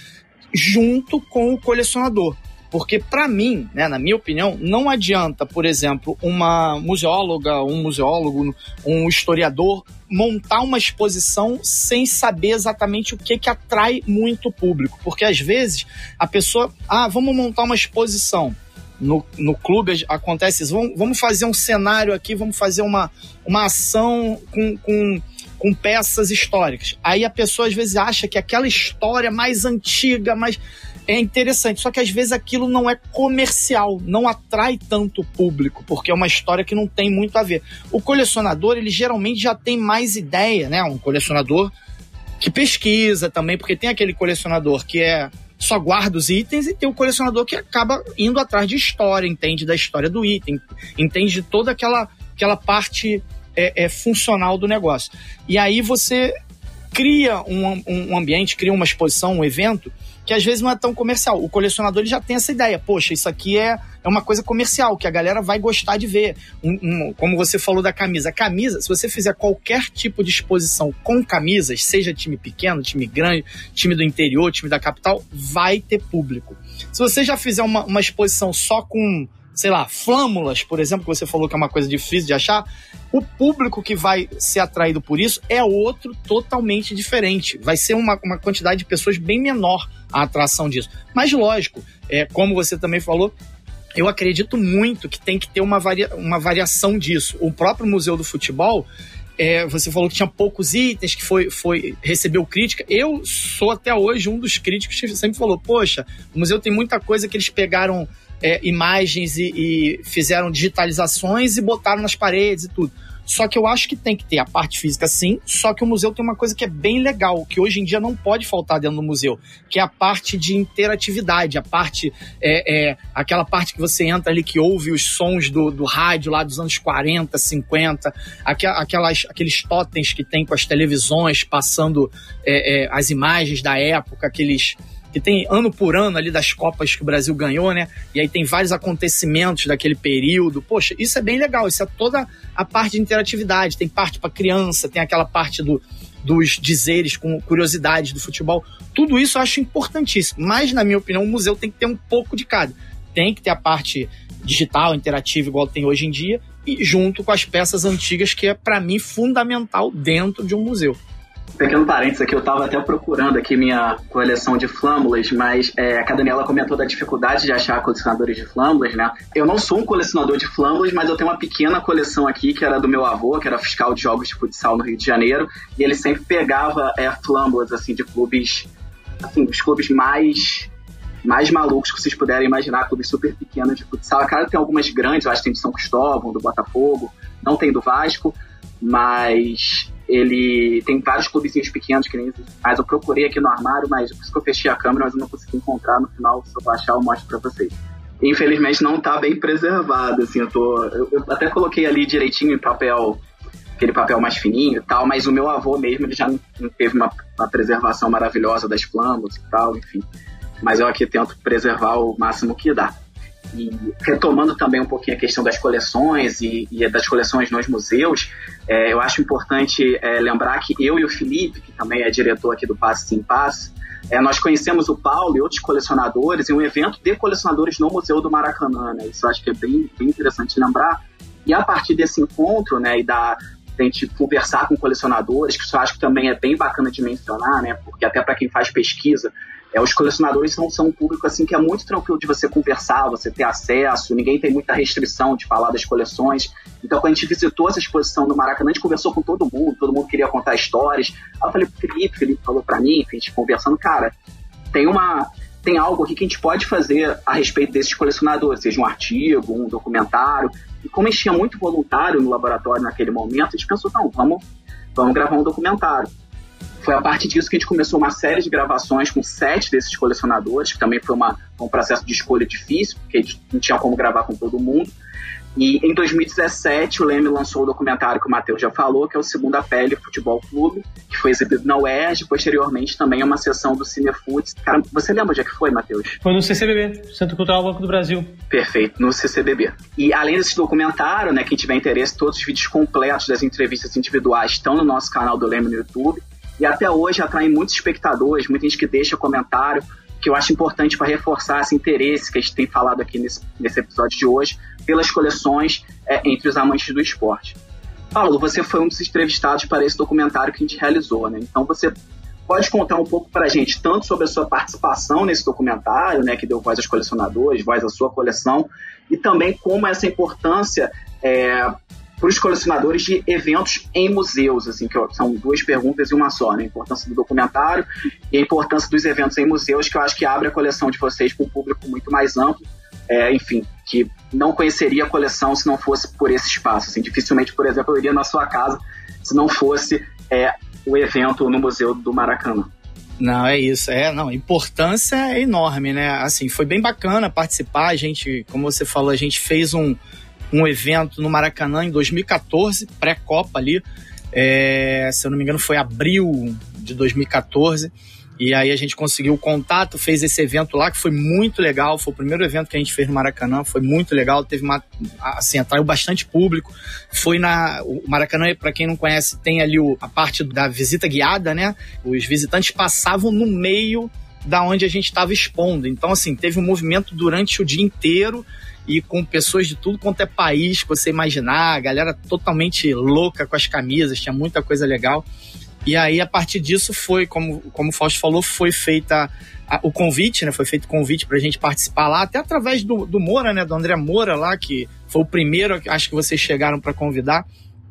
Speaker 4: junto com o colecionador. Porque, para mim, né, na minha opinião, não adianta, por exemplo, uma museóloga, um museólogo, um historiador montar uma exposição sem saber exatamente o que, que atrai muito o público. Porque, às vezes, a pessoa... Ah, vamos montar uma exposição. No, no clube acontece isso, vamos, vamos fazer um cenário aqui, vamos fazer uma, uma ação com, com, com peças históricas. Aí a pessoa às vezes acha que aquela história mais antiga, mais é interessante, só que às vezes aquilo não é comercial, não atrai tanto o público, porque é uma história que não tem muito a ver. O colecionador, ele geralmente já tem mais ideia, né? Um colecionador que pesquisa também, porque tem aquele colecionador que é só guarda os itens e tem o colecionador que acaba indo atrás de história, entende da história do item, entende de toda aquela, aquela parte é, é, funcional do negócio. E aí você cria um, um ambiente, cria uma exposição, um evento, que às vezes não é tão comercial. O colecionador ele já tem essa ideia, poxa, isso aqui é, é uma coisa comercial, que a galera vai gostar de ver. Um, um, como você falou da camisa. A camisa, se você fizer qualquer tipo de exposição com camisas, seja time pequeno, time grande, time do interior, time da capital, vai ter público. Se você já fizer uma, uma exposição só com, sei lá, flâmulas, por exemplo, que você falou que é uma coisa difícil de achar, o público que vai ser atraído por isso é outro totalmente diferente. Vai ser uma, uma quantidade de pessoas bem menor a atração disso. Mas, lógico, é, como você também falou, eu acredito muito que tem que ter uma, varia, uma variação disso. O próprio Museu do Futebol, é, você falou que tinha poucos itens, que foi, foi, recebeu crítica. Eu sou até hoje um dos críticos que sempre falou, poxa, o museu tem muita coisa que eles pegaram é, imagens e, e fizeram digitalizações e botaram nas paredes e tudo. Só que eu acho que tem que ter a parte física, sim, só que o museu tem uma coisa que é bem legal, que hoje em dia não pode faltar dentro do museu, que é a parte de interatividade, a parte, é, é, aquela parte que você entra ali, que ouve os sons do, do rádio lá dos anos quarenta, cinquenta, aquelas, aqueles totens que tem com as televisões passando é, é, as imagens da época, aqueles... que tem ano por ano ali das Copas que o Brasil ganhou, né? E aí tem vários acontecimentos daquele período. Poxa, isso é bem legal, isso é toda a parte de interatividade. Tem parte para criança, tem aquela parte do, dos dizeres com curiosidades do futebol. Tudo isso eu acho importantíssimo. Mas, na minha opinião, o museu tem que ter um pouco de cada. Tem que ter a parte digital, interativa, igual tem hoje em dia, e junto com as peças antigas, que é, para mim, fundamental dentro de um museu.
Speaker 2: Pequeno parênteses aqui, eu estava até procurando aqui minha coleção de flâmulas, mas é, a Daniela comentou da dificuldade de achar colecionadores de flâmulas, né? Eu não sou um colecionador de flâmulas, mas eu tenho uma pequena coleção aqui, que era do meu avô, que era fiscal de jogos de futsal no Rio de Janeiro, e ele sempre pegava é, flâmulas, assim, de clubes, assim, dos clubes mais... mais malucos que vocês puderem imaginar, clubes super pequenos de futsal. Claro que tem algumas grandes, eu acho que tem de São Cristóvão, do Botafogo, não tem do Vasco, mas ele tem vários clubezinhos pequenos que nem existem. Mas eu procurei aqui no armário, mas por isso que eu fechei a câmera, mas eu não consegui encontrar. No final, se eu baixar, eu mostro pra vocês. Infelizmente não tá bem preservado, assim, eu tô... Eu, eu até coloquei ali direitinho em papel, aquele papel mais fininho e tal, mas o meu avô mesmo, ele já não teve uma, uma preservação maravilhosa das flâmulas e tal, enfim. Mas eu aqui tento preservar o máximo que dá. E retomando também um pouquinho a questão das coleções e, e das coleções nos museus, é, eu acho importante é, lembrar que eu e o Felipe, que também é diretor aqui do Passe Sim Passe, é, nós conhecemos o Paulo e outros colecionadores em um evento de colecionadores no Museu do Maracanã, né? Isso eu acho que é bem, bem interessante lembrar. E a partir desse encontro, né, e da a gente conversar com colecionadores, que isso eu acho que também é bem bacana de mencionar, né? Porque até para quem faz pesquisa, é, os colecionadores são, são um público assim, que é muito tranquilo de você conversar, você ter acesso, ninguém tem muita restrição de falar das coleções. Então, quando a gente visitou essa exposição no Maracanã, a gente conversou com todo mundo, todo mundo queria contar histórias. Aí eu falei pro Felipe, o Felipe falou para mim, a gente conversando, cara, tem uma... tem algo aqui que a gente pode fazer a respeito desses colecionadores, seja um artigo, um documentário. E como a gente tinha muito voluntário no laboratório naquele momento, a gente pensou, não, vamos, vamos gravar um documentário. Foi a partir disso que a gente começou uma série de gravações com sete desses colecionadores, que também foi uma, um processo de escolha difícil, porque a gente não tinha como gravar com todo mundo. E em dois mil e dezessete, o Leme lançou o documentário que o Matheus já falou, que é o Segunda Pele Futebol Clube, que foi exibido na U E R J, posteriormente também é uma sessão do Cinefoods. Cara, você lembra onde é que foi, Matheus?
Speaker 1: Foi no C C B B, Centro Cultural Banco do Brasil.
Speaker 2: Perfeito, no C C B B. E além desse documentário, né, quem tiver interesse, todos os vídeos completos das entrevistas individuais estão no nosso canal do Leme no YouTube. E até hoje atraem muitos espectadores, muita gente que deixa comentário, que eu acho importante para reforçar esse interesse que a gente tem falado aqui nesse, nesse episódio de hoje, pelas coleções é, entre os amantes do esporte. Paulo, você foi um dos entrevistados para esse documentário que a gente realizou, né? Então você pode contar um pouco para a gente, tanto sobre a sua participação nesse documentário, né, que deu voz aos colecionadores, voz à sua coleção, e também como essa importância é, para os colecionadores de eventos em museus, assim, que são duas perguntas e uma só, né? A importância do documentário e a importância dos eventos em museus, que eu acho que abre a coleção de vocês para um público muito mais amplo, é, enfim, que não conheceria a coleção se não fosse por esse espaço. Assim, dificilmente, por exemplo, eu iria na sua casa se não fosse é, o evento no Museu do Maracanã.
Speaker 4: Não, é isso. É, não, a importância é enorme, né? Assim, foi bem bacana participar. A gente, como você falou, a gente fez um um evento no Maracanã em dois mil e catorze, pré-Copa ali, é, se eu não me engano foi abril de dois mil e catorze, e aí a gente conseguiu o contato, fez esse evento lá, que foi muito legal, foi o primeiro evento que a gente fez no Maracanã, foi muito legal, teve uma, assim, atraiu bastante público, foi na, o Maracanã, para quem não conhece, tem ali o, a parte da visita guiada, né, os visitantes passavam no meio da onde a gente estava expondo, então assim, teve um movimento durante o dia inteiro, e com pessoas de tudo quanto é país que você imaginar, a galera totalmente louca com as camisas, tinha muita coisa legal. E aí, a partir disso, foi, como, como o Fausto falou, foi feita a, o convite, né? Foi feito o convite pra gente participar lá, até através do, do Moura, né? Do André Moura lá, que foi o primeiro, acho que vocês chegaram para convidar,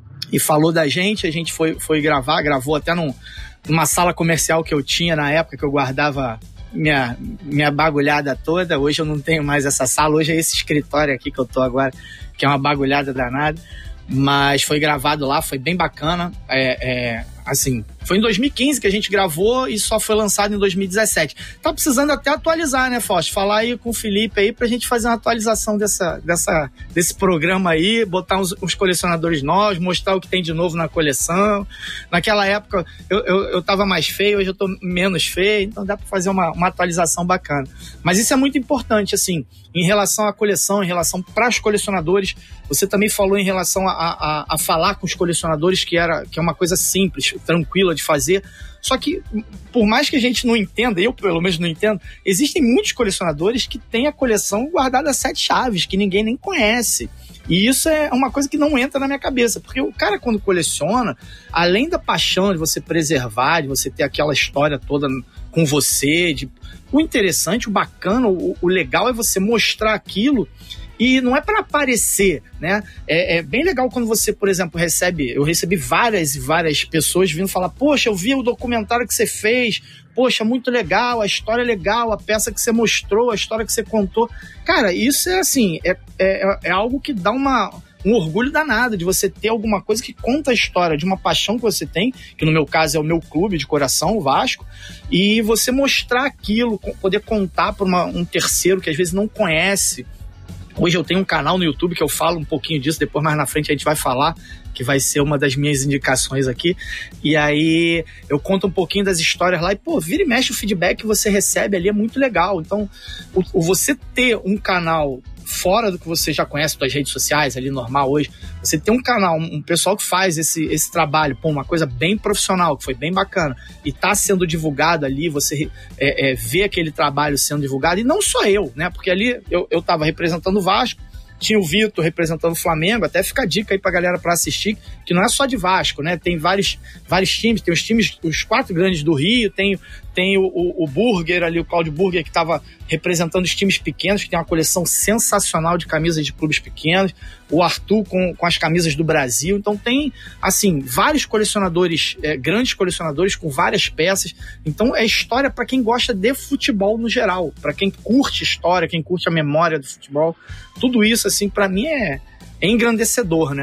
Speaker 4: e falou da gente, a gente foi, foi gravar, gravou até num, numa sala comercial que eu tinha na época, que eu guardava minha, minha bagulhada toda. Hoje eu não tenho mais essa sala, hoje é esse escritório aqui que eu tô agora, que é uma bagulhada danada, mas foi gravado lá, foi bem bacana. É, é, assim, foi em dois mil e quinze que a gente gravou e só foi lançado em dois mil e dezessete. Tá precisando até atualizar, né, Fausto? Falar aí com o Felipe aí pra gente fazer uma atualização dessa, dessa, desse programa aí, botar uns, uns colecionadores novos, mostrar o que tem de novo na coleção. Naquela época eu, eu, eu tava mais feio, hoje eu tô menos feio, então dá pra fazer uma, uma atualização bacana. Mas isso é muito importante, assim, em relação à coleção, em relação para os colecionadores. Você também falou em relação a, a, a falar com os colecionadores, que, era, que é uma coisa simples, tranquila de fazer. Só que, por mais que a gente não entenda, eu pelo menos não entendo, existem muitos colecionadores que têm a coleção guardada a sete chaves, que ninguém nem conhece. E isso é uma coisa que não entra na minha cabeça, porque o cara, quando coleciona, além da paixão de você preservar, de você ter aquela história toda com você, de... o interessante, o bacana, o, o legal é você mostrar aquilo. E não é para aparecer, né? É, é bem legal quando você, por exemplo, recebe... Eu recebi várias e várias pessoas vindo falar: poxa, eu vi o documentário que você fez, poxa, muito legal, a história é legal, a peça que você mostrou, a história que você contou. Cara, isso é assim, é, é, é algo que dá uma, um orgulho danado de você ter alguma coisa que conta a história de uma paixão que você tem, que no meu caso é o meu clube de coração, o Vasco, e você mostrar aquilo, poder contar para um terceiro que às vezes não conhece. Hoje eu tenho um canal no YouTube que eu falo um pouquinho disso, depois mais na frente a gente vai falar, que vai ser uma das minhas indicações aqui. E aí eu conto um pouquinho das histórias lá e, pô, vira e mexe, o feedback que você recebe ali é muito legal. Então, o, o você ter um canal fora do que você já conhece das redes sociais ali normal hoje, você tem um canal, um, um pessoal que faz esse, esse trabalho, pô, uma coisa bem profissional, que foi bem bacana, e tá sendo divulgado ali, você é, é, vê aquele trabalho sendo divulgado, e não só eu, né, porque ali eu, eu tava representando o Vasco, tinha o Vitor representando o Flamengo, até fica a dica aí pra galera pra assistir, que não é só de Vasco, né? Tem vários, vários times, tem os times, os quatro grandes do Rio, tem, tem o, o, o Burger ali, o Cláudio Burger, que tava representando os times pequenos, que tem uma coleção sensacional de camisas de clubes pequenos, o Arthur com, com as camisas do Brasil. Então tem, assim, vários colecionadores, é, grandes colecionadores com várias peças. Então é história para quem gosta de futebol no geral, para quem curte história, quem curte a memória do futebol. Tudo isso, assim, para mim é, é engrandecedor, né?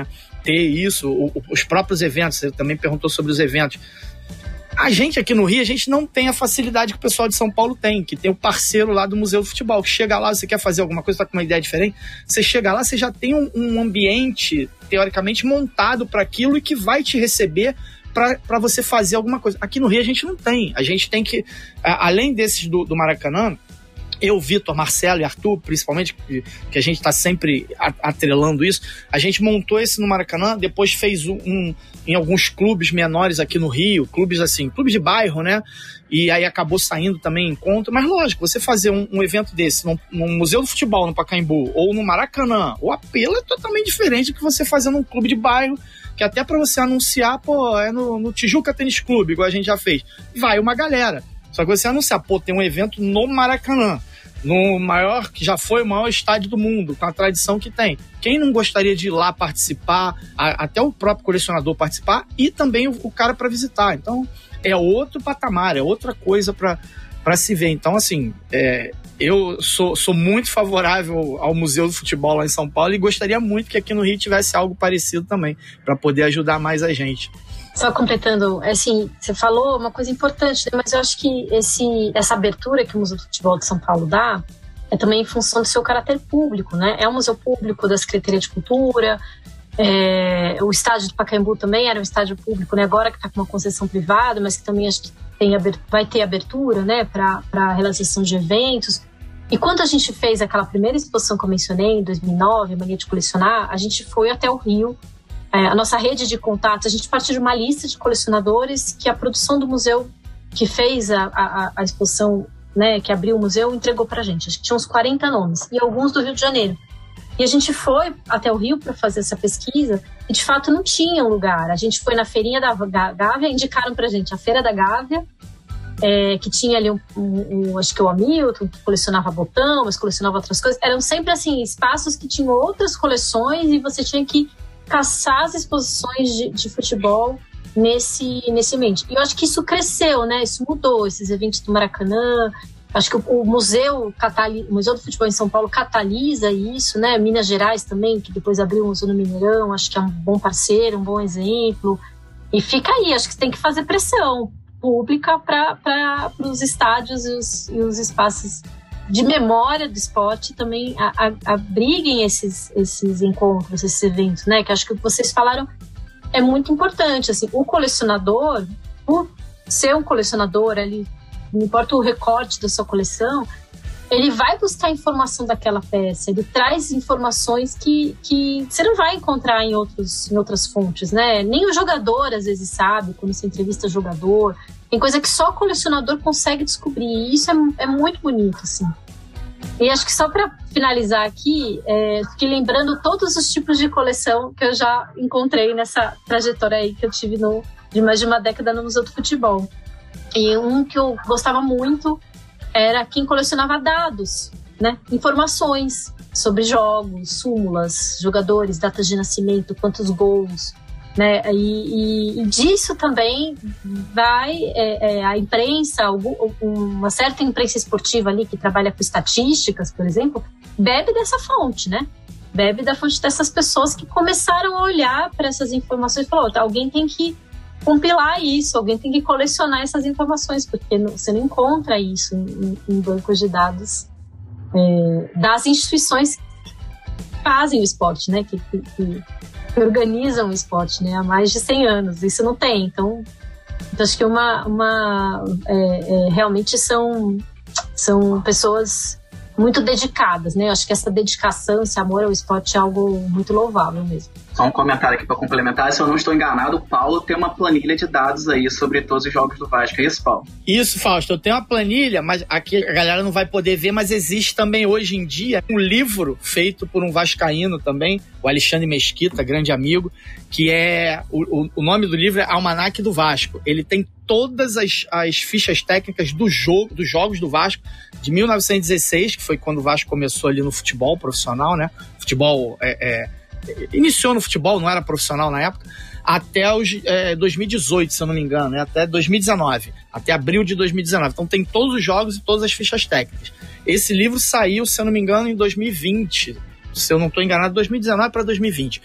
Speaker 4: ter isso, o, os próprios eventos, você também perguntou sobre os eventos. A gente aqui no Rio, a gente não tem a facilidade que o pessoal de São Paulo tem, que tem o parceiro lá do Museu do Futebol, que chega lá, você quer fazer alguma coisa, tá com uma ideia diferente, você chega lá, você já tem um, um ambiente, teoricamente, montado para aquilo e que vai te receber para você fazer alguma coisa. Aqui no Rio a gente não tem, a gente tem que, além desses do, do Maracanã, eu, Vitor, Marcelo e Arthur, principalmente, que, que a gente está sempre atrelando isso, a gente montou esse no Maracanã, depois fez um, um em alguns clubes menores aqui no Rio, clubes assim, clubes de bairro, né? E aí acabou saindo também encontro, mas lógico, você fazer um, um evento desse no, no Museu do Futebol, no Pacaembu, ou no Maracanã, o apelo é totalmente diferente do que você fazer num clube de bairro, que até para você anunciar, pô, é no, no Tijuca Tênis Clube, igual a gente já fez, vai uma galera. Só que você anunciar, pô, tem um evento no Maracanã, no maior, que já foi o maior estádio do mundo, com a tradição que tem. Quem não gostaria de ir lá participar, a, até o próprio colecionador participar, e também o, o cara para visitar. Então, é outro patamar, é outra coisa para se ver. Então, assim, é, eu sou, sou muito favorável ao Museu do Futebol lá em São Paulo e gostaria muito que aqui no Rio tivesse algo parecido também, para poder ajudar mais a gente.
Speaker 3: Só completando, assim, você falou uma coisa importante, né? Mas eu acho que esse, essa abertura que o Museu do Futebol de São Paulo dá é também em função do seu caráter público, né? É um museu público da Secretaria de Cultura, é, o estádio do Pacaembu também era um estádio público, né? Agora que está com uma concessão privada, mas que também acho que tem abertura, vai ter abertura, né? Para a realização de eventos. E quando a gente fez aquela primeira exposição que eu mencionei, em dois mil e nove, Mania de Colecionar, a gente foi até o Rio. É, a nossa rede de contatos, a gente partiu de uma lista de colecionadores que a produção do museu que fez a, a, a exposição, né, que abriu o museu, entregou pra gente. Acho que tinha uns quarenta nomes, e alguns do Rio de Janeiro. E a gente foi até o Rio para fazer essa pesquisa e, de fato, não tinha um lugar. A gente foi na feirinha da Gávea, indicaram pra gente a Feira da Gávea, é, que tinha ali, um, um, um, acho que o Hamilton, que colecionava botão, mas colecionava outras coisas. Eram sempre, assim, espaços que tinham outras coleções e você tinha que caçar as exposições de, de futebol nesse, nesse ambiente. E eu acho que isso cresceu, né? Isso mudou, esses eventos do Maracanã. Acho que o, o museu, catali, o Museu do Futebol em São Paulo catalisa isso, né? Minas Gerais também, que depois abriu o Museu no Mineirão, acho que é um bom parceiro, um bom exemplo. E fica aí, acho que tem que fazer pressão pública para os estádios e os, e os espaços de memória do esporte também a, a, abriguem esses, esses encontros, esses eventos, né? Que acho que o que vocês falaram é muito importante. Assim, o colecionador, por ser um colecionador, ele, não importa o recorte da sua coleção, ele vai buscar informação daquela peça, ele traz informações que, que você não vai encontrar em, outros, em outras fontes, né? Nem o jogador às vezes sabe, quando você entrevista o jogador. Tem coisa que só o colecionador consegue descobrir, e isso é, é muito bonito, assim. E acho que só para finalizar aqui, é, fiquei lembrando todos os tipos de coleção que eu já encontrei nessa trajetória aí que eu tive no, de mais de uma década no Museu do Futebol. E um que eu gostava muito era quem colecionava dados, né? Informações sobre jogos, súmulas, jogadores, datas de nascimento, quantos gols, né? E, e, e disso também vai é, é, a imprensa, uma certa imprensa esportiva ali que trabalha com estatísticas, por exemplo, bebe dessa fonte, né? Bebe da fonte dessas pessoas que começaram a olhar para essas informações e falou, alguém tem que compilar isso, alguém tem que colecionar essas informações, porque não, você não encontra isso em, em bancos de dados é, das instituições que fazem o esporte, né? Que, que, que organizam o esporte, né, há mais de cem anos. Isso não tem. Então, então acho que uma, uma é, é, realmente são, são pessoas muito dedicadas, né? Eu acho que essa dedicação, esse amor ao esporte é algo muito louvável mesmo.
Speaker 2: Só um comentário aqui para complementar, se eu não estou enganado, o Paulo tem uma planilha de dados aí sobre todos os jogos do Vasco, é isso, Paulo?
Speaker 4: Isso, Fausto, eu tenho uma planilha, mas aqui a galera não vai poder ver, mas existe também hoje em dia um livro feito por um vascaíno também, o Alexandre Mesquita, grande amigo, que é, o, o nome do livro é Almanaque do Vasco. Ele tem todas as, as fichas técnicas do jogo, dos jogos do Vasco de mil novecentos e dezesseis, que foi quando o Vasco começou ali no futebol profissional, né? Futebol é, é, iniciou no futebol, não era profissional na época, até os, é, dois mil e dezoito, se eu não me engano, né? Até dois mil e dezenove, até abril de dois mil e dezenove. Então tem todos os jogos e todas as fichas técnicas. Esse livro saiu, se eu não me engano, em dois mil e vinte, se eu não estou enganado, dois mil e dezenove para dois mil e vinte.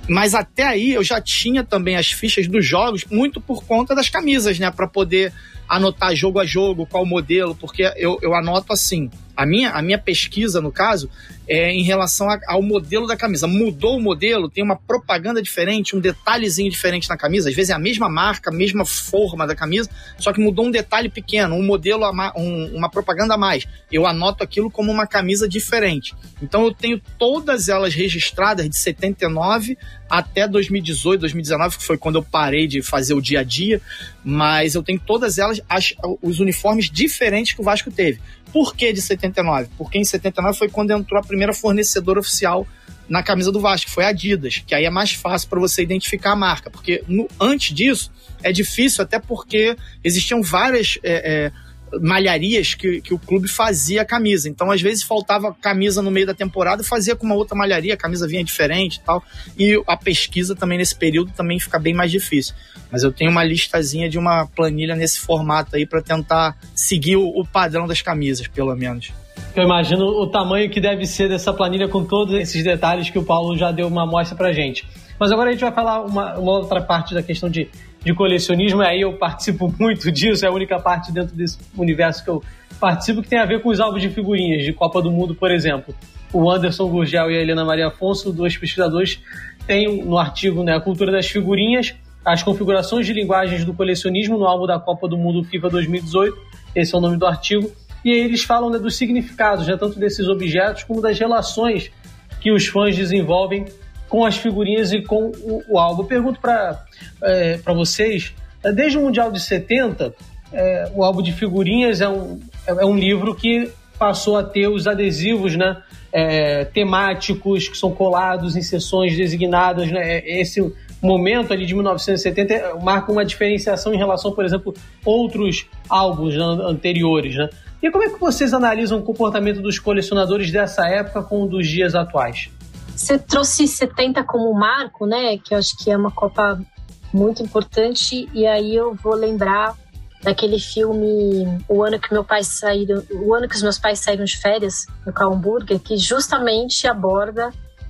Speaker 4: Mas até aí eu já tinha também as fichas dos jogos, muito por conta das camisas, né? Para poder anotar jogo a jogo, qual modelo, porque eu, eu anoto assim. A minha, a minha pesquisa, no caso, é em relação a, ao modelo da camisa. Mudou o modelo, tem uma propaganda diferente, um detalhezinho diferente na camisa. Às vezes é a mesma marca, a mesma forma da camisa, só que mudou um detalhe pequeno, um modelo, a ma, um, uma propaganda a mais. Eu anoto aquilo como uma camisa diferente. Então eu tenho todas elas registradas de setenta e nove até dois mil e dezoito, dois mil e dezenove, que foi quando eu parei de fazer o dia a dia, mas eu tenho todas elas, as, os uniformes diferentes que o Vasco teve. Por que de setenta e nove? Porque em setenta e nove foi quando entrou a primeira fornecedora oficial na camisa do Vasco, que foi a Adidas, que aí é mais fácil para você identificar a marca, porque no, antes disso é difícil, até porque existiam várias é, é, malharias que, que o clube fazia a camisa, então às vezes faltava camisa no meio da temporada e fazia com uma outra malharia, a camisa vinha diferente e tal, e a pesquisa também nesse período também fica bem mais difícil. Mas eu tenho uma listazinha de uma planilha nesse formato aí para tentar seguir o, o padrão das camisas, pelo menos.
Speaker 1: Eu imagino o tamanho que deve ser dessa planilha com todos esses detalhes que o Paulo já deu uma amostra pra gente. Mas agora a gente vai falar uma, uma outra parte da questão de, de colecionismo, e aí eu participo muito disso, é a única parte dentro desse universo que eu participo que tem a ver com os álbuns de figurinhas de Copa do Mundo, por exemplo. O Anderson Gurgel e a Helena Maria Afonso, dois pesquisadores, têm no artigo, né, A Cultura das Figurinhas, as configurações de linguagens do colecionismo no álbum da Copa do Mundo FIFA dois mil e dezoito, esse é o nome do artigo, e aí eles falam, né, dos significados, né, tanto desses objetos como das relações que os fãs desenvolvem com as figurinhas e com o, o álbum. Eu pergunto para é, para vocês, desde o Mundial de setenta, é, o álbum de figurinhas é um, é um livro que passou a ter os adesivos, né, é, temáticos, que são colados em seções designadas, né, esse momento ali de mil novecentos e setenta marca uma diferenciação em relação, por exemplo, outros álbuns, né, anteriores, né? E como é que vocês analisam o comportamento dos colecionadores dessa época com o dos dias atuais?
Speaker 3: Você trouxe setenta como marco, né? Que eu acho que é uma Copa muito importante. E aí eu vou lembrar daquele filme O Ano que meu pai saíram, o ano que os meus pais saíram de férias no Karl Hamburger, que justamente aborda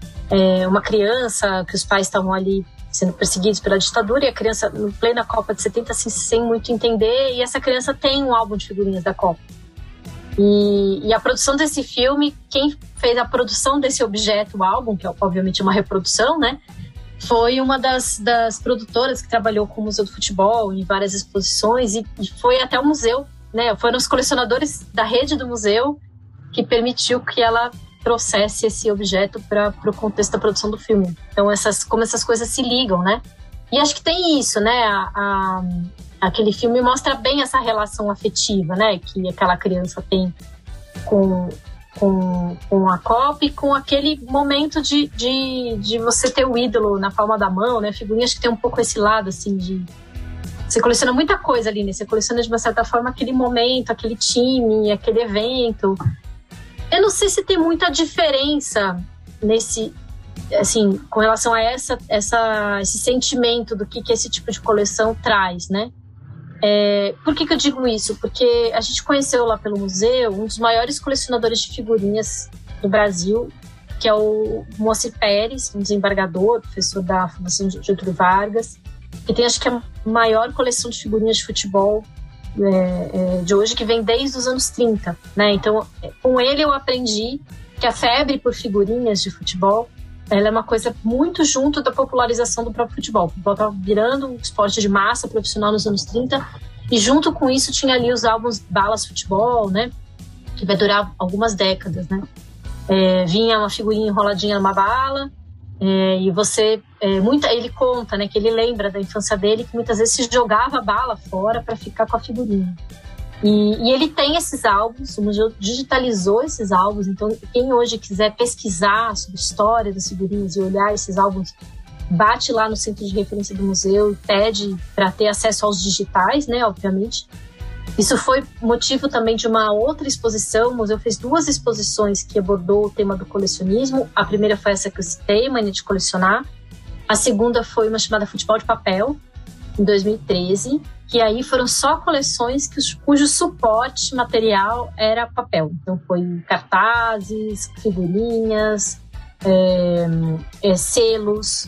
Speaker 3: é, uma criança que os pais estavam ali sendo perseguidos pela ditadura, e a criança, no plena Copa de setenta, assim, sem muito entender, e essa criança tem um álbum de figurinhas da Copa. E, e a produção desse filme, quem fez a produção desse objeto, o álbum, que é obviamente uma reprodução, né, foi uma das, das produtoras que trabalhou com o Museu do Futebol em várias exposições, e, e foi até o museu, né, foram os colecionadores da rede do museu que permitiu que ela trouxesse esse objeto para o contexto da produção do filme. Então, essas, como essas coisas se ligam, né? E acho que tem isso, né? A, a, aquele filme mostra bem essa relação afetiva, né? Que aquela criança tem com, com, com a Copa e com aquele momento de, de, de você ter o ídolo na palma da mão, né? Figurinha, acho que tem um pouco esse lado, assim, de... Você coleciona muita coisa ali, né? Você coleciona, de uma certa forma, aquele momento, aquele time, aquele evento... Eu não sei se tem muita diferença nesse, assim, com relação a essa, essa, esse sentimento do que, que esse tipo de coleção traz, né? É, por que, que eu digo isso? Porque a gente conheceu lá pelo museu um dos maiores colecionadores de figurinhas do Brasil, que é o Moacir Pérez, um desembargador, professor da Fundação Getúlio Vargas, que tem, acho que, a maior coleção de figurinhas de futebol É, é, de hoje, que vem desde os anos trinta, né? Então, com ele eu aprendi que a febre por figurinhas de futebol, ela é uma coisa muito junto da popularização do próprio futebol. O futebol estava virando um esporte de massa profissional nos anos trinta, e junto com isso tinha ali os álbuns Balas Futebol, né? Que vai durar algumas décadas, né? É, vinha uma figurinha enroladinha numa bala, É, e você, é, muita, ele conta, né, que ele lembra da infância dele, que muitas vezes se jogava a bala fora para ficar com a figurinha. E, e ele tem esses álbuns, o museu digitalizou esses álbuns, então quem hoje quiser pesquisar sobre a história das figurinhas e olhar esses álbuns, bate lá no centro de referência do museu e pede para ter acesso aos digitais, né, obviamente. Isso foi motivo também de uma outra exposição. O museu fez duas exposições que abordou o tema do colecionismo. A primeira foi essa que eu citei, Mania de Colecionar. A segunda foi uma chamada Futebol de Papel, em dois mil e treze, que aí foram só coleções que, cujo suporte material era papel. Então foi cartazes, figurinhas, é, é, selos,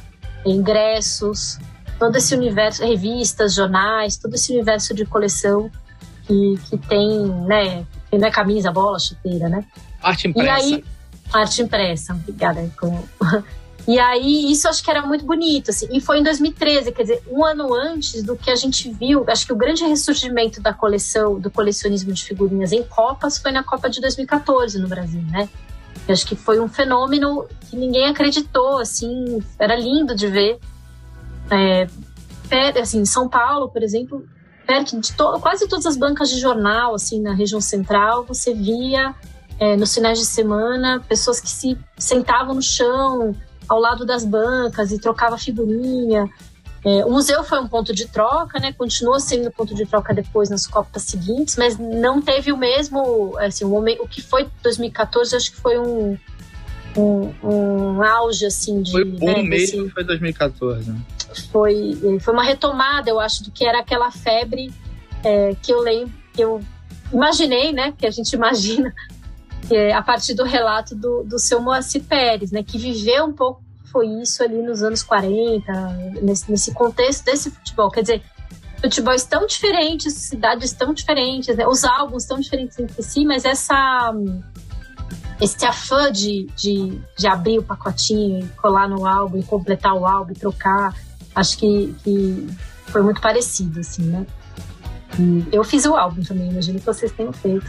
Speaker 3: ingressos, todo esse universo, revistas, jornais, todo esse universo de coleção que, que tem, né, tem, né, camisa, bola, chuteira, né?
Speaker 4: Arte impressa.
Speaker 3: E aí, arte impressa, obrigada. E aí, isso acho que era muito bonito, assim. E foi em dois mil e treze, quer dizer, um ano antes do que a gente viu. Acho que o grande ressurgimento da coleção, do colecionismo de figurinhas em Copas foi na Copa de dois mil e catorze no Brasil, né? Eu acho que foi um fenômeno que ninguém acreditou, assim, era lindo de ver. É, assim, em São Paulo, por exemplo, perto de to- quase todas as bancas de jornal, assim, na região central, você via, é, nos finais de semana, pessoas que se sentavam no chão, ao lado das bancas e trocava figurinha. É, o museu foi um ponto de troca, né? Continuou sendo ponto de troca depois nas Copas seguintes, mas não teve o mesmo, assim, o, momento, o que foi dois mil e catorze, acho que foi um, um, um auge, assim, de...
Speaker 4: Foi bom,
Speaker 3: né,
Speaker 4: mesmo,
Speaker 3: desse,
Speaker 4: foi dois mil e catorze. Né?
Speaker 3: Foi, foi uma retomada, eu acho, do que era aquela febre é, que eu lembro, que eu imaginei, né? Que a gente imagina, é, a partir do relato do, do seu Moacir Pérez, né, que viveu um pouco, foi isso ali nos anos quarenta, nesse, nesse contexto desse futebol. Quer dizer, futebols tão diferentes, cidades tão diferentes, né, os álbuns tão diferentes entre si, mas essa, esse afã de, de, de abrir o pacotinho e colar no álbum, e completar o álbum, e trocar, acho que, que foi muito parecido, assim, né. E eu fiz o álbum também, imagino que vocês tenham feito.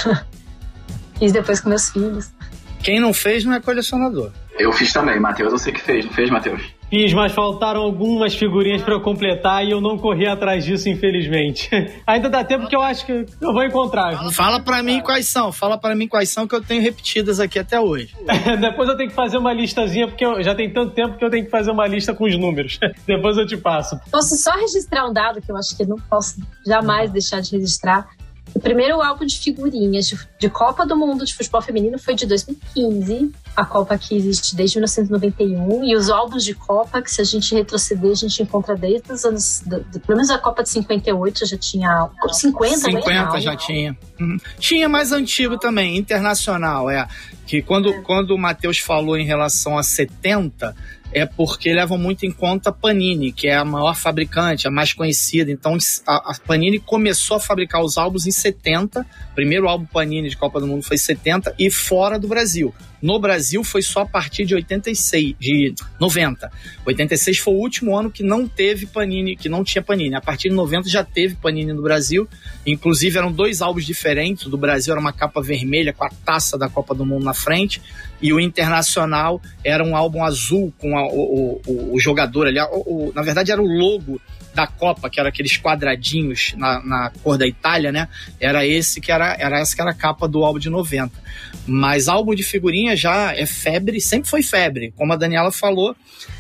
Speaker 3: Fiz depois com meus filhos.
Speaker 4: Quem não fez não é colecionador.
Speaker 2: Eu fiz também, Matheus, eu sei que fez, não fez, Matheus?
Speaker 1: Fiz, mas faltaram algumas figurinhas para eu completar e eu não corri atrás disso, infelizmente. Ainda dá tempo que eu acho que eu vou encontrar.
Speaker 4: Fala pra mim quais são, fala pra mim quais são que eu tenho repetidas aqui até hoje.
Speaker 1: Depois eu tenho que fazer uma listazinha, porque eu, já tem tanto tempo que eu tenho que fazer uma lista com os números. Depois eu te passo.
Speaker 3: Posso só registrar um dado que eu acho que eu não posso jamais deixar de registrar. O primeiro álbum de figurinhas de, de Copa do Mundo de futebol feminino foi de dois mil e quinze, a Copa que existe desde mil novecentos e noventa e um, e os álbuns de Copa, que se a gente retroceder, a gente encontra desde os anos, do, do, pelo menos a Copa de cinquenta e oito já tinha, cinquenta,
Speaker 4: cinquenta
Speaker 3: né?
Speaker 4: já tinha. Uhum. Tinha mais antigo também, internacional, é, que quando, é. quando o Matheus falou em relação a setenta, é porque levam muito em conta a Panini, que é a maior fabricante, a mais conhecida. Então a, a Panini começou a fabricar os álbuns em setenta. O primeiro álbum Panini de Copa do Mundo foi em setenta e fora do Brasil. No Brasil foi só a partir de oitenta e seis, de noventa. oitenta e seis foi o último ano que não teve Panini, que não tinha Panini. A partir de noventa já teve Panini no Brasil. Inclusive eram dois álbuns diferentes. O do Brasil era uma capa vermelha com a taça da Copa do Mundo na frente. E o internacional era um álbum azul com a, o, o, o jogador ali. O, o, na verdade era o logo da Copa, que era aqueles quadradinhos na, na cor da Itália, né? Era esse que era, era essa que era a capa do álbum de noventa. Mas álbum de figurinha já é febre, sempre foi febre, como a Daniela falou.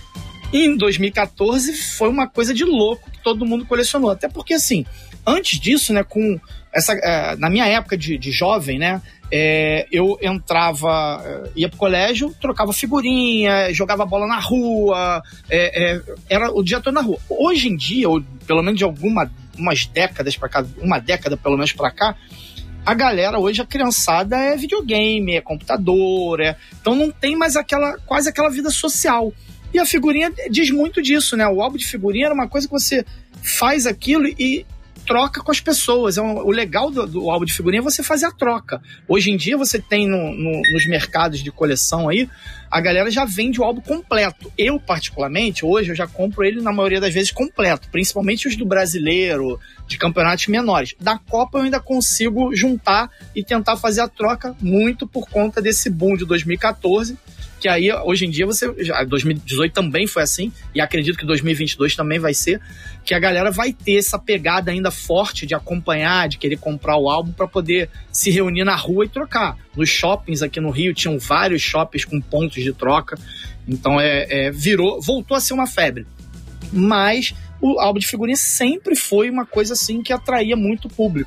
Speaker 4: E em dois mil e catorze foi uma coisa de louco que todo mundo colecionou. Até porque, assim, antes disso, né, com essa, é, na minha época de, de jovem, né, é, eu entrava, ia pro colégio, trocava figurinha, jogava bola na rua, é, é, era o dia todo na rua. Hoje em dia, ou pelo menos de algumas umas décadas para cá, uma década pelo menos para cá, a galera hoje, a criançada é videogame, é computador, é, então não tem mais aquela, quase aquela vida social. E a figurinha diz muito disso, né? O álbum de figurinha era uma coisa que você faz aquilo e troca com as pessoas. É um, o legal do, do álbum de figurinha é você fazer a troca. Hoje em dia você tem no, no, nos mercados de coleção aí, a galera já vende o álbum completo. Eu, particularmente, hoje eu já compro ele na maioria das vezes completo, principalmente os do brasileiro, de campeonatos menores. Da Copa eu ainda consigo juntar e tentar fazer a troca muito por conta desse boom de dois mil e catorze, que aí, hoje em dia, você já, dois mil e dezoito também foi assim, e acredito que dois mil e vinte e dois também vai ser, que a galera vai ter essa pegada ainda forte de acompanhar, de querer comprar o álbum para poder se reunir na rua e trocar. Nos shoppings aqui no Rio, tinham vários shoppings com pontos de troca, então é, é, virou, voltou a ser uma febre. Mas o álbum de figurinha sempre foi uma coisa assim que atraía muito público.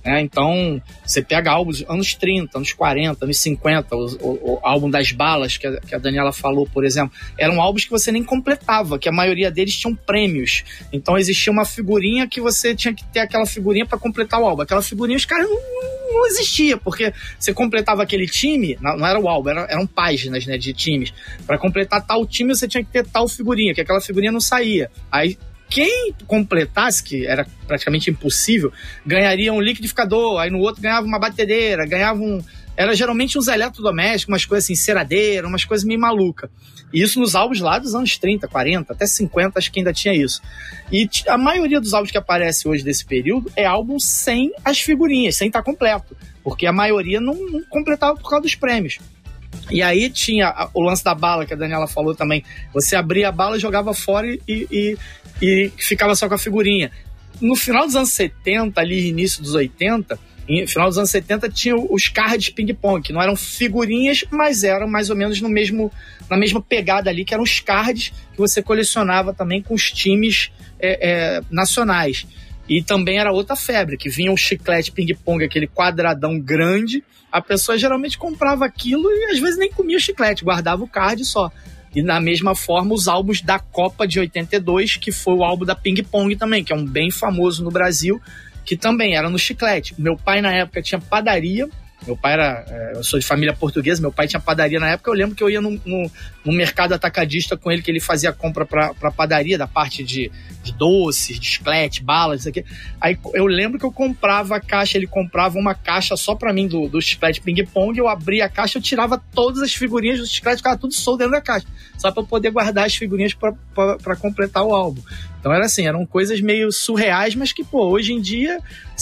Speaker 4: né? Então, você pega álbuns anos trinta, anos quarenta, anos cinquenta, o, o, o álbum das balas, que a, que a Daniela falou, por exemplo, eram álbuns que você nem completava, que a maioria deles tinham prêmios. Então, existia uma figurinha que você tinha que ter aquela figurinha para completar o álbum. Aquela figurinha, os caras não, não, não existia, porque você completava aquele time, não, não era o álbum, era, eram páginas, né, de times. Para completar tal time, você tinha que ter tal figurinha, que aquela figurinha não saía. Aí, quem completasse, que era praticamente impossível, ganharia um liquidificador, aí no outro ganhava uma batedeira, ganhava um... Era geralmente uns eletrodomésticos, umas coisas assim, ceradeira, umas coisas meio malucas. E isso nos álbuns lá dos anos trinta, quarenta, até cinquenta, acho que ainda tinha isso. E a maioria dos álbuns que aparece hoje desse período é álbum sem as figurinhas, sem estar completo. Porque a maioria não, não completava por causa dos prêmios. E aí tinha o lance da bala, que a Daniela falou também. Você abria a bala, jogava fora e, e, e ficava só com a figurinha. No final dos anos setenta, ali início dos oitenta, no final dos anos setenta, tinha os cards ping-pong, que não eram figurinhas, mas eram mais ou menos no mesmo, na mesma pegada ali, que eram os cards que você colecionava também com os times é, é, nacionais. E também era outra febre, que vinha um chiclete ping-pong, aquele quadradão grande. A pessoa geralmente comprava aquilo e às vezes nem comia o chiclete, guardava o card só. E da mesma forma os álbuns da Copa de oitenta e dois, que foi o álbum da Ping Pong também, que é um bem famoso no Brasil, que também era no chiclete. Meu pai na época tinha padaria, meu pai era, eu sou de família portuguesa, meu pai tinha padaria na época, eu lembro que eu ia no, no, no mercado atacadista com ele, que ele fazia compra pra, pra padaria, da parte de, de doces, de chiclete, balas, isso aqui. Aí eu lembro que eu comprava a caixa, ele comprava uma caixa só pra mim do, do chiclete ping-pong, eu abria a caixa, eu tirava todas as figurinhas do chiclete, ficava tudo solto dentro da caixa, só pra eu poder guardar as figurinhas pra, pra, pra completar o álbum. Então era assim, eram coisas meio surreais, mas que, pô, hoje em dia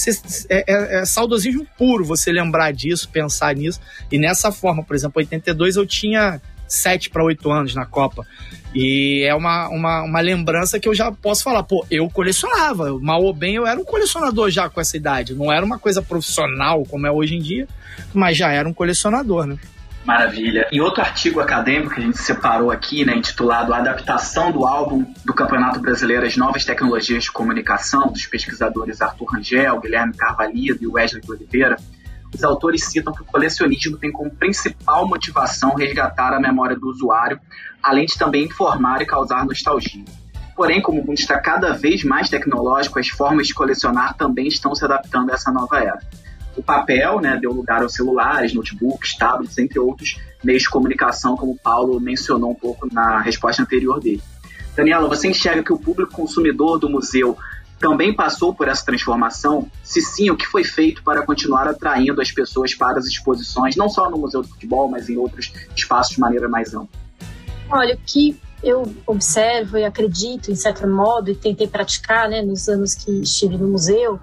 Speaker 4: é, é, é saudosismo puro você lembrar disso, pensar nisso. E nessa forma, por exemplo, em oitenta e dois eu tinha sete para oito anos na Copa. E é uma, uma, uma lembrança que eu já posso falar, pô, eu colecionava, mal ou bem eu era um colecionador já com essa idade. Não era uma coisa profissional como é hoje em dia, mas já era um colecionador, né?
Speaker 2: Maravilha. Em outro artigo acadêmico que a gente separou aqui, né, intitulado Adaptação do álbum do Campeonato Brasileiro às Novas Tecnologias de Comunicação, dos pesquisadores Arthur Rangel, Guilherme Carvalho e Wesley de Oliveira, os autores citam que o colecionismo tem como principal motivação resgatar a memória do usuário, além de também informar e causar nostalgia. Porém, como o mundo está cada vez mais tecnológico, as formas de colecionar também estão se adaptando a essa nova era. O papel, né, deu lugar aos celulares, notebooks, tablets, entre outros meios de comunicação, como o Paulo mencionou um pouco na resposta anterior dele. Daniela, você enxerga que o público consumidor do museu também passou por essa transformação? Se sim, o que foi feito para continuar atraindo as pessoas para as exposições, não só no Museu do Futebol, mas em outros espaços de maneira mais ampla?
Speaker 3: Olha, o que eu observo e acredito, em certo modo, e tentei praticar, né, nos anos que estive no museu,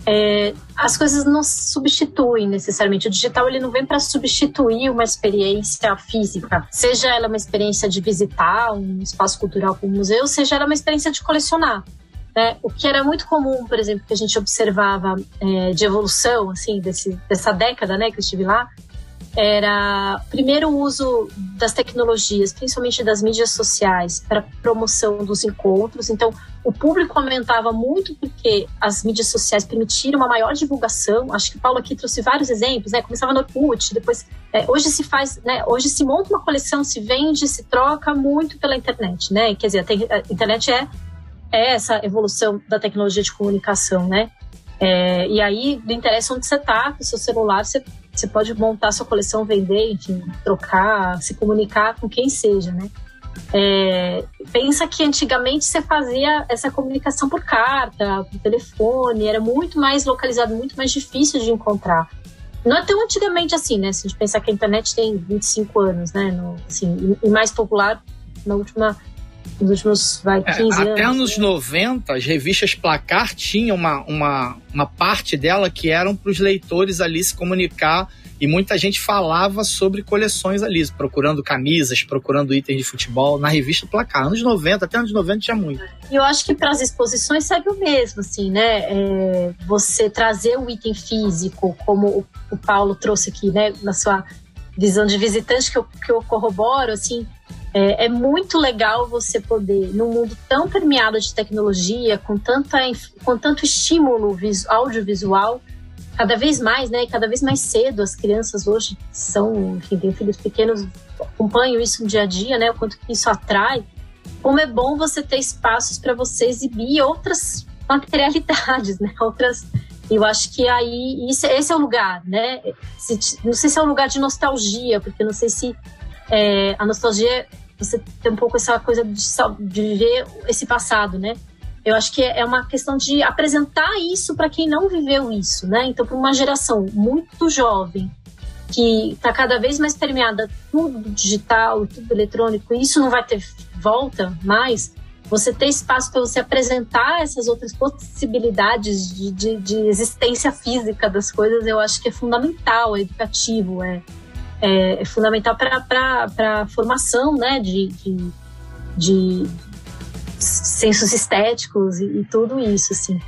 Speaker 3: É, as coisas não substituem necessariamente. O digital ele não vem para substituir uma experiência física, seja ela uma experiência de visitar um espaço cultural como um museu, seja ela uma experiência de colecionar, né? O que era muito comum, por exemplo, que a gente observava é, de evolução assim, desse, dessa década, né, que eu estive lá, era primeiro o uso das tecnologias, principalmente das mídias sociais, para promoção dos encontros. Então, o público aumentava muito porque as mídias sociais permitiram uma maior divulgação. Acho que o Paulo aqui trouxe vários exemplos, né? Começava no Orkut, depois é, hoje se faz, né? Hoje se monta uma coleção, se vende, se troca muito pela internet, né? Quer dizer, a internet é, é essa evolução da tecnologia de comunicação, né? É, e aí, não interessa onde você está, com o seu celular, você, você pode montar sua coleção, vender, enfim, trocar, se comunicar com quem seja, né? É, pensa que antigamente você fazia essa comunicação por carta, por telefone, era muito mais localizado, muito mais difícil de encontrar. Não é tão antigamente assim, né? Se a gente pensar que a internet tem vinte e cinco anos, né? No, assim, e mais popular na última... nos últimos vai, quinze
Speaker 4: é,
Speaker 3: anos.
Speaker 4: Até anos
Speaker 3: né?
Speaker 4: noventa, as revistas Placar tinham uma, uma, uma parte dela que eram para os leitores ali se comunicar, e muita gente falava sobre coleções ali, procurando camisas, procurando itens de futebol na revista Placar. Anos noventa, até anos noventa tinha muito.
Speaker 3: E eu acho que para as exposições segue o mesmo, assim, né? É, você trazer um item físico, como o, o Paulo trouxe aqui, né? Na sua visão de visitante, que eu, que eu corroboro, assim, É, é muito legal você poder, num mundo tão permeado de tecnologia, com, tanta, com tanto estímulo vis, audiovisual, cada vez mais, né, cada vez mais cedo, as crianças hoje são, enfim, têm filhos pequenos, acompanham isso no dia a dia, né, o quanto que isso atrai, como é bom você ter espaços para você exibir outras materialidades, né, outras, eu acho que aí, isso, esse é o lugar, né, se, não sei se é um lugar de nostalgia, porque não sei se é, a nostalgia, você tem um pouco essa coisa de, de viver esse passado, né. Eu acho que é uma questão de apresentar isso para quem não viveu isso, né? Então, para uma geração muito jovem, que está cada vez mais permeada tudo digital, tudo eletrônico, e isso não vai ter volta mais, você ter espaço para você apresentar essas outras possibilidades de, de, de existência física das coisas, eu acho que é fundamental, é educativo, é, é, é fundamental para a formação, né? De... de, de sensos estéticos e, e tudo isso, assim.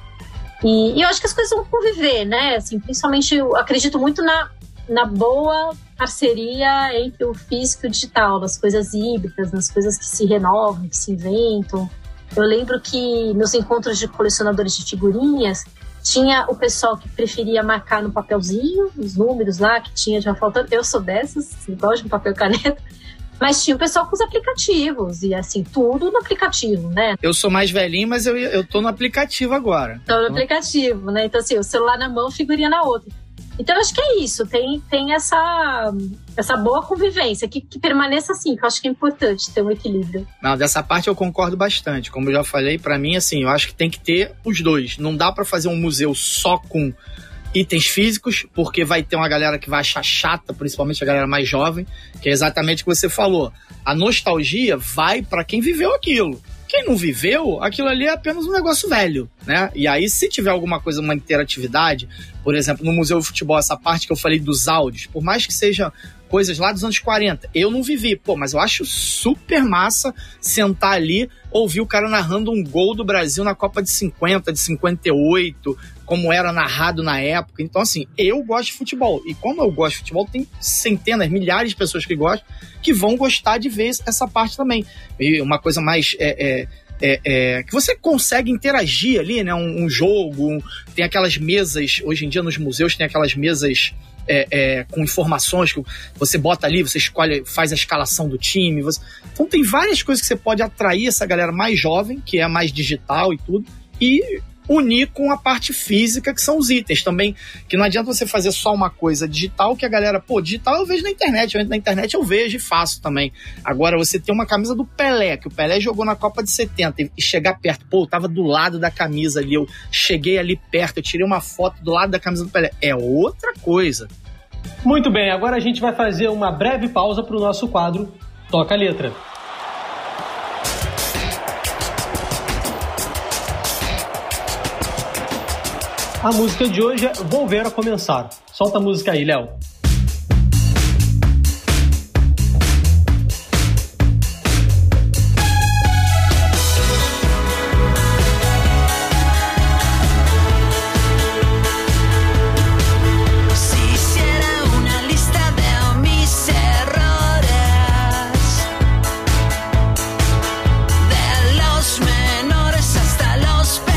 Speaker 3: E, e eu acho que as coisas vão conviver, né? Assim, principalmente, eu acredito muito na, na boa parceria entre o físico e o digital, nas coisas híbridas, nas coisas que se renovam, que se inventam. Eu lembro que nos encontros de colecionadores de figurinhas, tinha o pessoal que preferia marcar no papelzinho, os números lá que tinha já faltando. Eu sou dessas, gosto de papel e caneta. Mas tinha o pessoal com os aplicativos, e assim, tudo no aplicativo, né?
Speaker 4: Eu sou mais velhinho, mas eu, eu tô no aplicativo agora.
Speaker 3: Tô no aplicativo, né? Então assim, o celular na mão, figurinha na outra. Então eu acho que é isso, tem, tem essa, essa boa convivência, que, que permaneça assim, que eu acho que é importante ter um equilíbrio.
Speaker 4: Não, dessa parte eu concordo bastante. Como eu já falei, pra mim, assim, eu acho que tem que ter os dois. Não dá pra fazer um museu só com itens físicos, porque vai ter uma galera que vai achar chata, principalmente a galera mais jovem, que é exatamente o que você falou. A nostalgia vai para quem viveu aquilo. Quem não viveu, aquilo ali é apenas um negócio velho, né? E aí, se tiver alguma coisa, uma interatividade, por exemplo, no Museu do Futebol, essa parte que eu falei dos áudios, por mais que seja coisas lá dos anos quarenta, eu não vivi, pô, mas eu acho super massa sentar ali, ouvir o cara narrando um gol do Brasil na Copa de cinquenta, de cinquenta e oito, como era narrado na época. Então, assim, eu gosto de futebol. E como eu gosto de futebol, tem centenas, milhares de pessoas que gostam, que vão gostar de ver essa parte também. E uma coisa mais... É, é, é, é, que você consegue interagir ali, né? Um, um jogo, um, tem aquelas mesas, hoje em dia nos museus tem aquelas mesas... É, é, com informações que você bota ali, você escolhe, faz a escalação do time. Você... Então tem várias coisas que você pode atrair essa galera mais jovem, que é mais digital e tudo, e unir com a parte física, que são os itens também, que não adianta você fazer só uma coisa digital, que a galera, pô, digital eu vejo na internet, eu entro na internet eu vejo e faço também. Agora, você tem uma camisa do Pelé, que o Pelé jogou na Copa de setenta, e chegar perto, pô, eu tava do lado da camisa ali, eu cheguei ali perto, eu tirei uma foto do lado da camisa do Pelé, é outra coisa.
Speaker 1: Muito bem, agora a gente vai fazer uma breve pausa para o nosso quadro Toca a Letra. A música de hoje é Volver a Começar. Solta a música aí, Léo.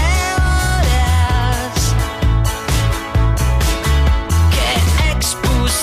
Speaker 5: Expus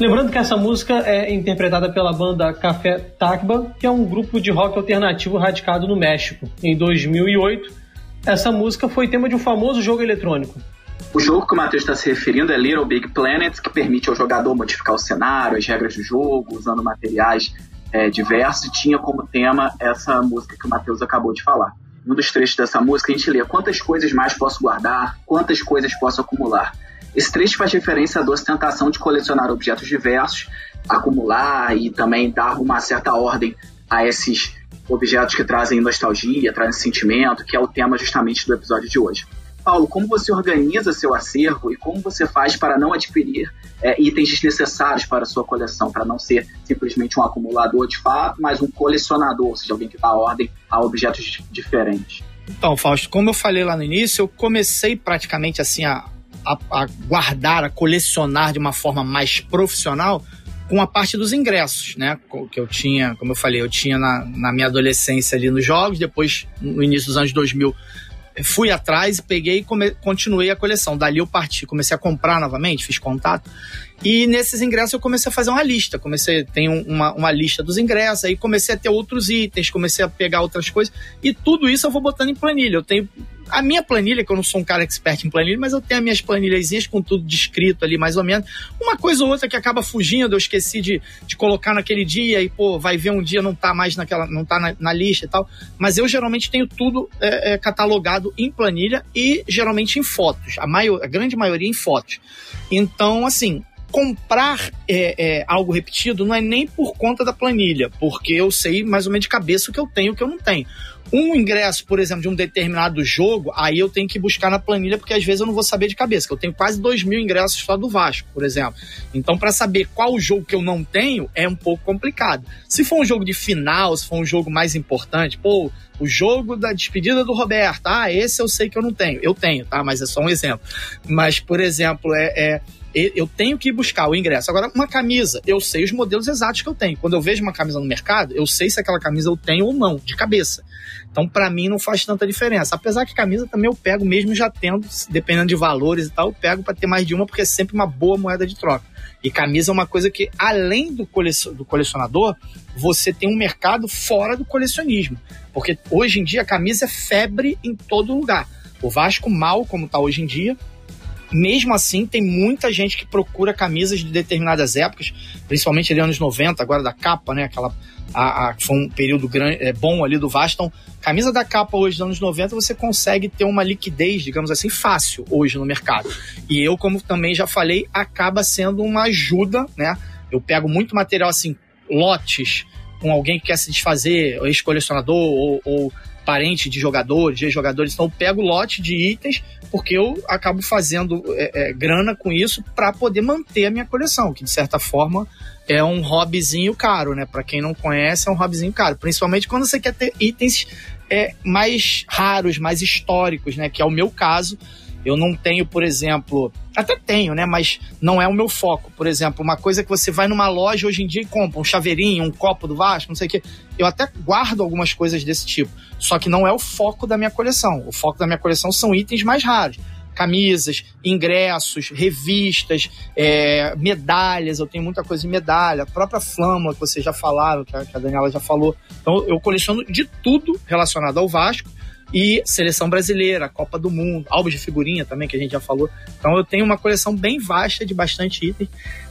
Speaker 1: Lembrando que essa música é interpretada pela banda Café Tacuba, que é um grupo de rock alternativo radicado no México. Em dois mil e oito, essa música foi tema de um famoso jogo eletrônico.
Speaker 2: O jogo que o Matheus está se referindo é Little Big Planet, que permite ao jogador modificar o cenário, as regras do jogo, usando materiais é, diversos, e tinha como tema essa música que o Matheus acabou de falar. Um dos trechos dessa música a gente lê: quantas coisas mais posso guardar, quantas coisas posso acumular. Esse trecho faz referência à doce tentação de colecionar objetos diversos, acumular e também dar uma certa ordem a esses objetos que trazem nostalgia, trazem sentimento, que é o tema justamente do episódio de hoje. Paulo, como você organiza seu acervo e como você faz para não adquirir é, itens desnecessários para a sua coleção, para não ser simplesmente um acumulador de fato, mas um colecionador, ou seja, alguém que dá ordem a objetos diferentes?
Speaker 4: Então, Fausto, como eu falei lá no início, eu comecei praticamente assim a A, a guardar, a colecionar de uma forma mais profissional com a parte dos ingressos, né? Que eu tinha, como eu falei, eu tinha na, na minha adolescência ali nos jogos, depois no início dos anos dois mil fui atrás e peguei e come, continuei a coleção. Dali eu parti, comecei a comprar novamente, fiz contato. E nesses ingressos eu comecei a fazer uma lista. Comecei, tem uma, uma lista dos ingressos, aí comecei a ter outros itens, comecei a pegar outras coisas. E tudo isso eu vou botando em planilha. Eu tenho a minha planilha, que eu não sou um cara expert em planilha, mas eu tenho as minhas planilhas com tudo descrito ali, mais ou menos. Uma coisa ou outra que acaba fugindo, eu esqueci de, de colocar naquele dia e, pô, vai ver um dia não tá mais naquela, não tá na, na lista e tal. Mas eu geralmente tenho tudo é, é, catalogado em planilha e geralmente em fotos. A, maior, a grande maioria em fotos. Então, assim, comprar é, é, algo repetido não é nem por conta da planilha, porque eu sei mais ou menos de cabeça o que eu tenho e o que eu não tenho. Um ingresso, por exemplo, de um determinado jogo, aí eu tenho que buscar na planilha, porque às vezes eu não vou saber de cabeça, que eu tenho quase dois mil ingressos só do Vasco, por exemplo. Então, para saber qual jogo que eu não tenho, é um pouco complicado. Se for um jogo de final, se for um jogo mais importante, pô, o jogo da despedida do Roberto, ah, esse eu sei que eu não tenho. Eu tenho, tá? Mas é só um exemplo. Mas, por exemplo, é... é eu tenho que ir buscar o ingresso. Agora, uma camisa, eu sei os modelos exatos que eu tenho. Quando eu vejo uma camisa no mercado, eu sei se aquela camisa eu tenho ou não, de cabeça. Então, pra mim, não faz tanta diferença. Apesar que camisa também eu pego, mesmo já tendo, dependendo de valores e tal, eu pego pra ter mais de uma, porque é sempre uma boa moeda de troca. E camisa é uma coisa que, além do colecionador, você tem um mercado fora do colecionismo. Porque hoje em dia a camisa é febre em todo lugar. O Vasco, mal como tá hoje em dia, mesmo assim, tem muita gente que procura camisas de determinadas épocas, principalmente ali anos noventa, agora da capa, né? Aquela, a, a, foi um período grande, é, bom ali do Vasco. Então, camisa da capa hoje dos anos noventa, você consegue ter uma liquidez, digamos assim, fácil hoje no mercado. E eu, como também já falei, acaba sendo uma ajuda, né? Eu pego muito material, assim, lotes, com alguém que quer se desfazer, ex-colecionador ou, ou parente de jogadores, de jogadores, então eu pego lote de itens, porque eu acabo fazendo é, é, grana com isso para poder manter a minha coleção, que de certa forma é um hobbyzinho caro, né? Para quem não conhece, é um hobbyzinho caro, principalmente quando você quer ter itens é, mais raros, mais históricos, né? Que é o meu caso. Eu não tenho, por exemplo, até tenho, né? Mas não é o meu foco. Por exemplo, uma coisa que você vai numa loja hoje em dia e compra um chaveirinho, um copo do Vasco, não sei o quê. Eu até guardo algumas coisas desse tipo. Só que não é o foco da minha coleção. O foco da minha coleção são itens mais raros. Camisas, ingressos, revistas, é, medalhas. Eu tenho muita coisa de medalha. A própria flâmula que vocês já falaram, que a, que a Daniela já falou. Então eu coleciono de tudo relacionado ao Vasco. E seleção brasileira, Copa do Mundo, álbuns de figurinha também, que a gente já falou. Então eu tenho uma coleção bem vasta de bastante itens.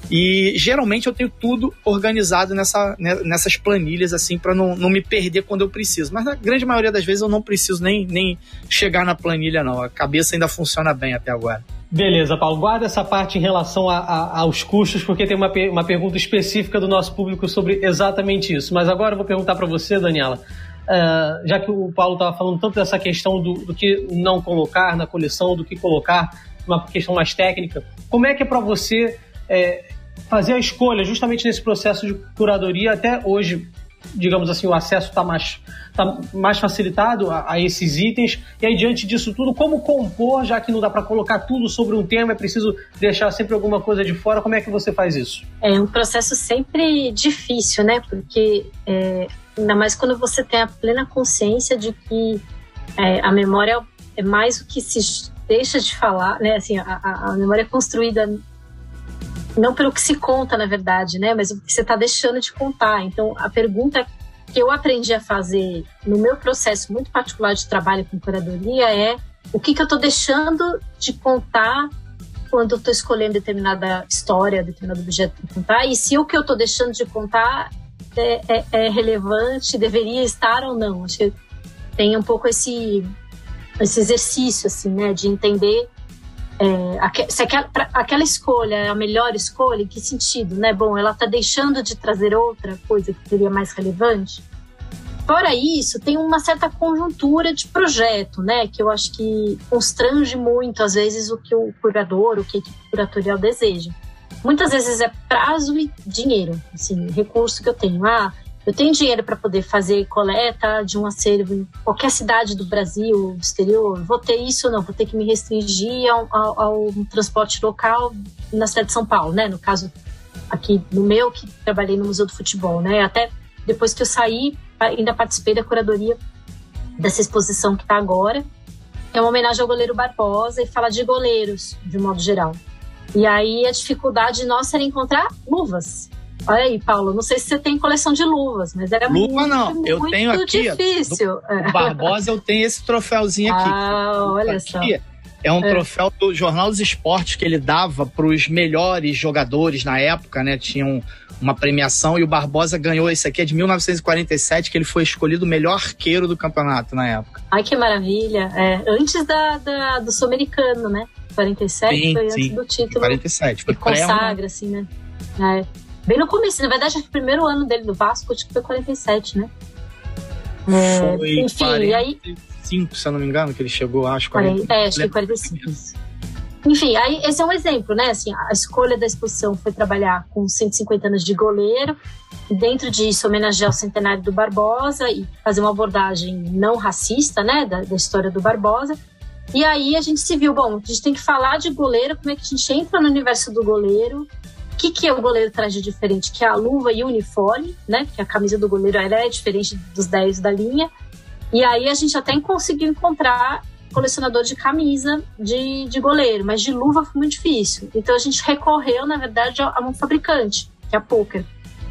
Speaker 4: E geralmente eu tenho tudo organizado nessa, nessas planilhas, assim, para não, não me perder quando eu preciso. Mas na grande maioria das vezes eu não preciso nem, nem chegar na planilha, não. A cabeça ainda funciona bem até agora.
Speaker 1: Beleza, Paulo. Guarda essa parte em relação a, a, aos custos, porque tem uma, uma pergunta específica do nosso público sobre exatamente isso. Mas agora eu vou perguntar para você, Daniela. Uh, já que o Paulo estava falando tanto dessa questão do, do que não colocar na coleção, do que colocar, uma questão mais técnica, como é que é para você é, fazer a escolha justamente nesse processo de curadoria? Até hoje, digamos assim, o acesso está mais, tá mais facilitado a, a esses itens, e aí diante disso tudo, como compor, já que não dá para colocar tudo sobre um tema, é preciso deixar sempre alguma coisa de fora, como é que você faz isso?
Speaker 3: É um processo sempre difícil, né, porque é... ainda mais quando você tem a plena consciência de que é, a memória é mais o que se deixa de falar, né? Assim, a, a memória é construída não pelo que se conta, na verdade, né? Mas o que você está deixando de contar. Então, a pergunta que eu aprendi a fazer no meu processo muito particular de trabalho com curadoria é o que, que eu estou deixando de contar quando eu estou escolhendo determinada história, determinado objeto para contar, e se o que eu estou deixando de contar é, é, é relevante, deveria estar ou não. Acho que tem um pouco esse, esse exercício, assim, né, de entender é, se aquela, aquela escolha é a melhor escolha, em que sentido, né? Bom, ela está deixando de trazer outra coisa que seria mais relevante. Fora isso, tem uma certa conjuntura de projeto, né? Que eu acho que constrange muito, às vezes, o que o curador, o que a equipe curatorial deseja. Muitas vezes é prazo e dinheiro, assim, recurso que eu tenho. Ah, eu tenho dinheiro para poder fazer coleta de um acervo em qualquer cidade do Brasil, do exterior. Vou ter isso ou não? Vou ter que me restringir ao, ao, ao transporte local na cidade de São Paulo, né? No caso, aqui no meu, que trabalhei no Museu do Futebol, né? Até depois que eu saí, ainda participei da curadoria dessa exposição que está agora. É uma homenagem ao goleiro Barbosa e fala de goleiros, de modo geral. E aí a dificuldade nossa era encontrar luvas. Olha aí, Paulo, não sei se você tem coleção de luvas, mas era
Speaker 4: Luva,
Speaker 3: muito,
Speaker 4: não. Eu
Speaker 3: muito
Speaker 4: tenho aqui,
Speaker 3: difícil.
Speaker 4: Do, do Barbosa eu tenho esse troféuzinho aqui.
Speaker 3: Ah, olha
Speaker 4: aqui
Speaker 3: só.
Speaker 4: É um é. troféu do Jornal dos Esportes que ele dava para os melhores jogadores na época, né? Tinha um, uma premiação e o Barbosa ganhou. Esse aqui é de mil novecentos e quarenta e sete, que ele foi escolhido o melhor arqueiro do campeonato na época.
Speaker 3: Ai, que maravilha. É, antes da, da, do Sul-Americano, né? quarenta e sete
Speaker 4: sim,
Speaker 3: foi
Speaker 4: sim.
Speaker 3: antes do título.
Speaker 4: quarenta e sete. Foi
Speaker 3: que consagra,
Speaker 4: pré,
Speaker 3: assim, né? É. Bem no começo, na verdade, o primeiro ano dele do Vasco, acho que foi quarenta e sete, né?
Speaker 4: É, foi
Speaker 3: enfim,
Speaker 4: quarenta e cinco,
Speaker 3: e aí...
Speaker 4: se eu não me engano, que ele chegou, acho. quarenta,
Speaker 3: é, acho que quarenta e cinco. Enfim, aí esse é um exemplo, né? Assim, a escolha da exposição foi trabalhar com cento e cinquenta anos de goleiro, e dentro disso homenagear o centenário do Barbosa e fazer uma abordagem não racista, né? Da, da história do Barbosa. E aí a gente se viu, bom, a gente tem que falar de goleiro, como é que a gente entra no universo do goleiro. O que, que o goleiro traz de diferente? Que é a luva e o uniforme, né? Porque a camisa do goleiro ela é diferente dos dez da linha. E aí a gente até conseguiu encontrar colecionador de camisa de, de goleiro, mas de luva foi muito difícil. Então a gente recorreu, na verdade, a um fabricante, que é a Poker.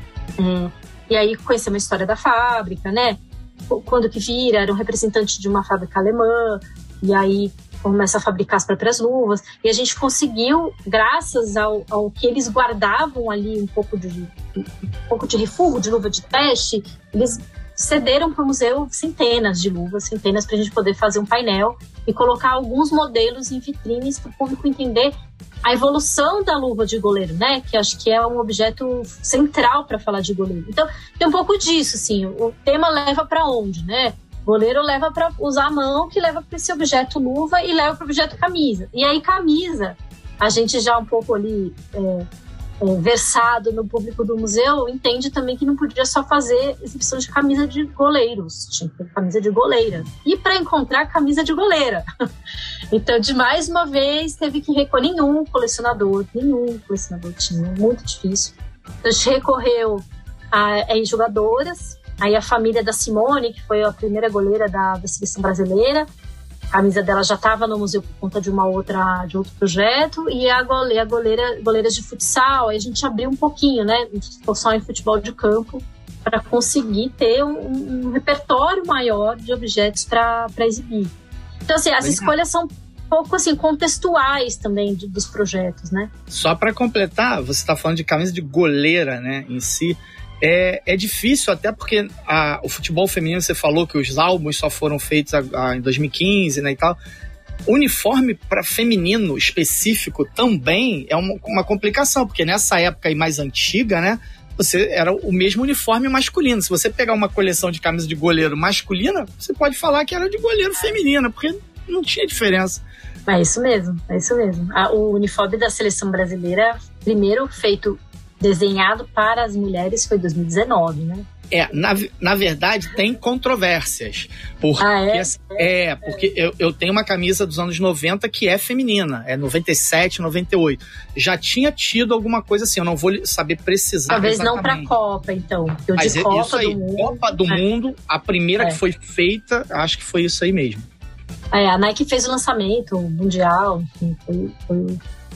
Speaker 3: É, e aí conhecemos a história da fábrica, né? Quando que vira, era um representante de uma fábrica alemã, e aí começa a fabricar as próprias luvas, e a gente conseguiu, graças ao, ao que eles guardavam ali um pouco de, um pouco de refúgio, de luva de teste, eles cederam para o museu centenas de luvas, centenas para a gente poder fazer um painel e colocar alguns modelos em vitrines para o público entender a evolução da luva de goleiro, né? Que acho que é um objeto central para falar de goleiro. Então, tem um pouco disso, assim, o tema leva para onde, né? Goleiro leva para usar a mão, que leva para esse objeto luva e leva para o objeto camisa. E aí camisa, a gente já um pouco ali é, é, versado no público do museu, entende também que não podia só fazer exibição de camisa de goleiros, tinha que ter camisa de goleira. E para encontrar camisa de goleira. Então, de mais uma vez, teve que recorrer nenhum colecionador, nenhum colecionador tinha, muito difícil. Então, a gente recorreu a, a jogadoras. Aí a família da Simone, que foi a primeira goleira da, da seleção brasileira, a camisa dela já estava no museu por conta de uma outra, de outro projeto, e a goleira, a goleira goleiras de futsal. Aí a gente abriu um pouquinho, né, só em futebol de campo, para conseguir ter um, um repertório maior de objetos para exibir. Então, assim, as Bem, escolhas são um pouco assim, contextuais também de, dos projetos, né?
Speaker 4: Só para completar, você está falando de camisa de goleira, né, em si. É, é difícil, até porque a, o futebol feminino, você falou que os álbuns só foram feitos a, a, em dois mil e quinze, né, e tal. Uniforme para feminino específico também é uma, uma complicação, porque nessa época aí mais antiga, né, você era o mesmo uniforme masculino. Se você pegar uma coleção de camisa de goleiro masculina, você pode falar que era de goleiro feminina, porque não tinha diferença.
Speaker 3: É isso mesmo, é isso mesmo. A, o uniforme da seleção brasileira, primeiro feito desenhado para as mulheres, foi dois mil e dezenove, né?
Speaker 4: É, na, na verdade, tem controvérsias. Porque,
Speaker 3: ah, é?
Speaker 4: É, é porque eu, eu tenho uma camisa dos anos noventa que é feminina, é noventa e sete, noventa e oito. Já tinha tido alguma coisa assim, eu não vou saber precisar.
Speaker 3: Talvez
Speaker 4: exatamente.
Speaker 3: não para a Copa, então. Eu
Speaker 4: Mas
Speaker 3: de
Speaker 4: é
Speaker 3: Copa
Speaker 4: isso aí,
Speaker 3: do Mundo,
Speaker 4: Copa do
Speaker 3: é.
Speaker 4: Mundo, a primeira
Speaker 3: é.
Speaker 4: que foi feita, acho que foi isso aí mesmo.
Speaker 3: É, a Nike fez o lançamento mundial, enfim, foi... foi...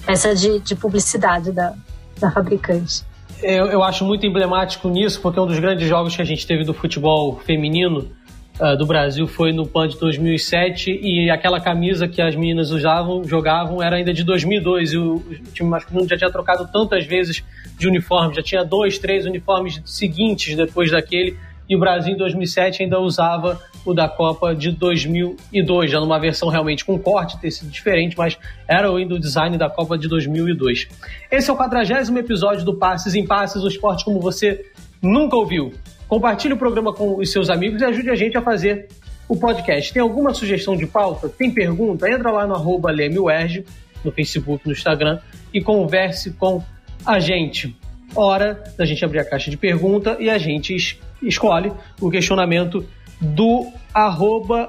Speaker 3: essa de, de publicidade da, da fabricante.
Speaker 1: Eu, eu acho muito emblemático nisso, porque um dos grandes jogos que a gente teve do futebol feminino uh, do Brasil foi no Pan de dois mil e sete, e aquela camisa que as meninas usavam, jogavam, era ainda de dois mil e dois, e o, o time masculino já tinha trocado tantas vezes de uniforme, já tinha dois, três uniformes seguintes depois daquele, e o Brasil em dois mil e sete ainda usava o da Copa de dois mil e dois, já numa versão realmente com corte, ter sido diferente, mas era ainda o design da Copa de dois mil e dois. Esse é o quadragésimo episódio do Passes em Passes, o esporte como você nunca ouviu. Compartilhe o programa com os seus amigos e ajude a gente a fazer o podcast. Tem alguma sugestão de pauta? Tem pergunta? Entra lá no arroba LemUerg, no Facebook, no Instagram, e converse com a gente. Hora da gente abrir a caixa de pergunta e a gente es- escolhe o questionamento do arroba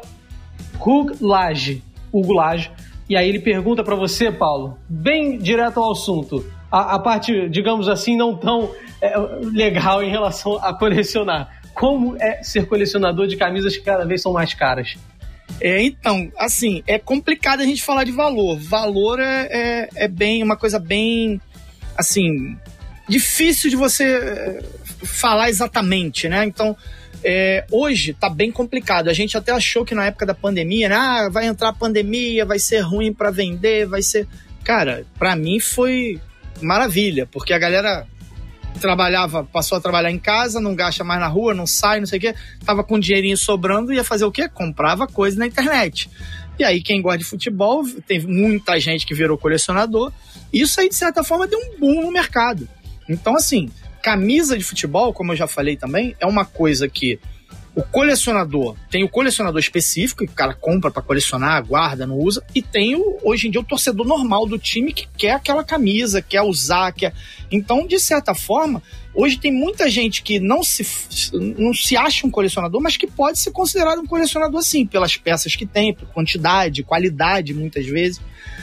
Speaker 1: Huglage, Huglage. E aí ele pergunta para você, Paulo, bem direto ao assunto, a, a parte, digamos assim, não tão é, legal em relação a colecionar. Como é ser colecionador de camisas que cada vez são mais caras?
Speaker 4: É, então, assim, é complicado a gente falar de valor. Valor é, é, é bem, uma coisa bem, assim, difícil de você falar exatamente, né? Então, é, hoje tá bem complicado. A gente até achou que na época da pandemia, né? Ah, vai entrar a pandemia, vai ser ruim para vender, vai ser... Cara, pra mim foi maravilha, porque a galera trabalhava, passou a trabalhar em casa, não gasta mais na rua, não sai, não sei o quê, tava com dinheirinho sobrando, ia fazer o quê? Comprava coisa na internet. E aí quem gosta de futebol, tem muita gente que virou colecionador, isso aí de certa forma deu um boom no mercado. Então assim, camisa de futebol, como eu já falei também, é uma coisa que o colecionador, tem o colecionador específico, que o cara compra para colecionar, guarda, não usa, e tem o, hoje em dia o torcedor normal do time que quer aquela camisa, quer usar, quer... Então, de certa forma, hoje tem muita gente que não se, não se acha um colecionador, mas que pode ser considerado um colecionador sim, pelas peças que tem, por quantidade, qualidade, muitas vezes.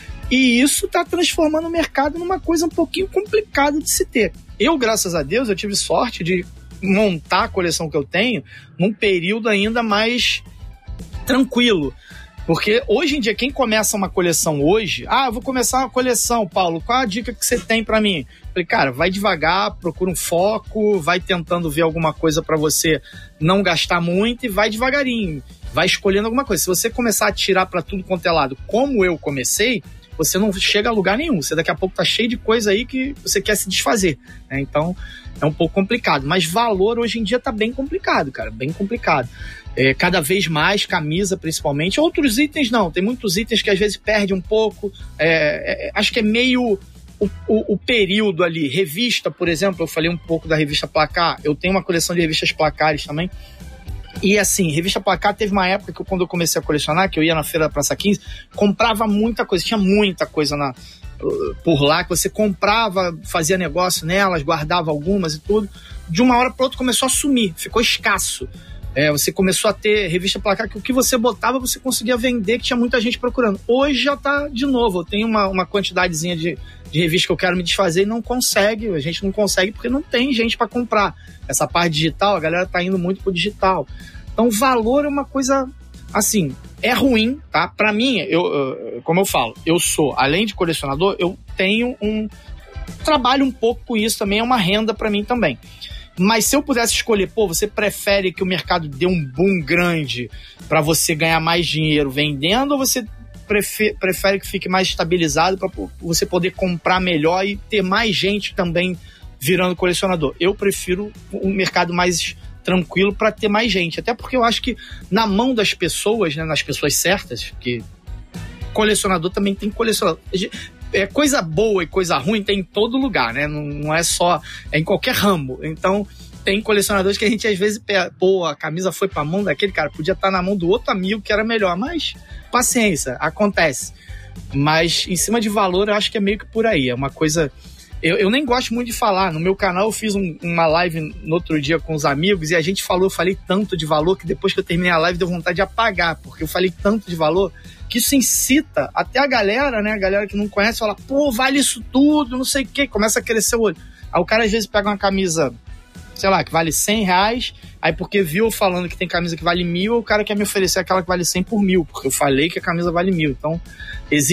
Speaker 4: E isso está transformando o mercado numa coisa um pouquinho complicada de se ter. Eu, graças a Deus, eu tive sorte de montar a coleção que eu tenho num período ainda mais tranquilo. Porque hoje em dia, quem começa uma coleção hoje... Ah, eu vou começar uma coleção, Paulo. Qual a dica que você tem pra mim? Falei, cara, vai devagar, procura um foco, vai tentando ver alguma coisa pra você não gastar muito e vai devagarinho. Vai escolhendo alguma coisa. Se você começar a tirar pra tudo quanto é lado, como eu comecei, você não chega a lugar nenhum. Você daqui a pouco tá cheio de coisa aí que você quer se desfazer, né? Então, é um pouco complicado. Mas valor hoje em dia tá bem complicado, cara. Bem complicado. É, cada vez mais, camisa principalmente. Outros itens não. Tem muitos itens que às vezes perde um pouco. É, é, acho que é meio o, o, o período ali. Revista, por exemplo. Eu falei um pouco da revista Placar. Eu tenho uma coleção de revistas Placares também. E assim, revista Placar teve uma época que quando eu comecei a colecionar, que eu ia na feira da Praça quinze, comprava muita coisa, tinha muita coisa na, por lá, que você comprava, fazia negócio nelas, guardava algumas e tudo. De uma hora para outra começou a sumir, ficou escasso. É, você começou a ter revista Placar que o que você botava você conseguia vender, que tinha muita gente procurando. Hoje já tá de novo, eu tenho uma, uma quantidadezinha de, de revista que eu quero me desfazer e não consegue, a gente não consegue porque não tem gente para comprar. Essa parte digital, a galera tá indo muito pro digital. Então, valor é uma coisa, assim, é ruim, tá? Pra mim, eu, como eu falo, eu sou, além de colecionador, eu tenho um... trabalho um pouco com isso também, é uma renda pra mim também. Mas se eu pudesse escolher, pô, você prefere que o mercado dê um boom grande pra você ganhar mais dinheiro vendendo, ou você prefere, prefere que fique mais estabilizado pra você poder comprar melhor e ter mais gente também virando colecionador? Eu prefiro um mercado mais tranquilo para ter mais gente, até porque eu acho que na mão das pessoas, né, nas pessoas certas, que colecionador também tem colecionador, é, coisa boa e coisa ruim tem em todo lugar, né, não, não é só, é em qualquer ramo. Então tem colecionadores que a gente às vezes, pô, a camisa foi pra mão daquele cara, podia estar na mão do outro amigo que era melhor, mas paciência, acontece. Mas em cima de valor eu acho que é meio que por aí, é uma coisa... Eu, eu nem gosto muito de falar. No meu canal eu fiz um, uma live no outro dia com os amigos e a gente falou, eu falei tanto de valor que depois que eu terminei a live deu vontade de apagar, porque eu falei tanto de valor que isso incita até a galera, né? A galera que não conhece fala, pô, vale isso tudo, não sei o quê, começa a crescer o olho. Aí o cara às vezes pega uma camisa, sei lá, que vale cem reais, aí porque viu eu falando que tem camisa que vale mil, o cara quer me oferecer aquela que vale cem por mil, porque eu falei que a camisa vale mil. Então, existem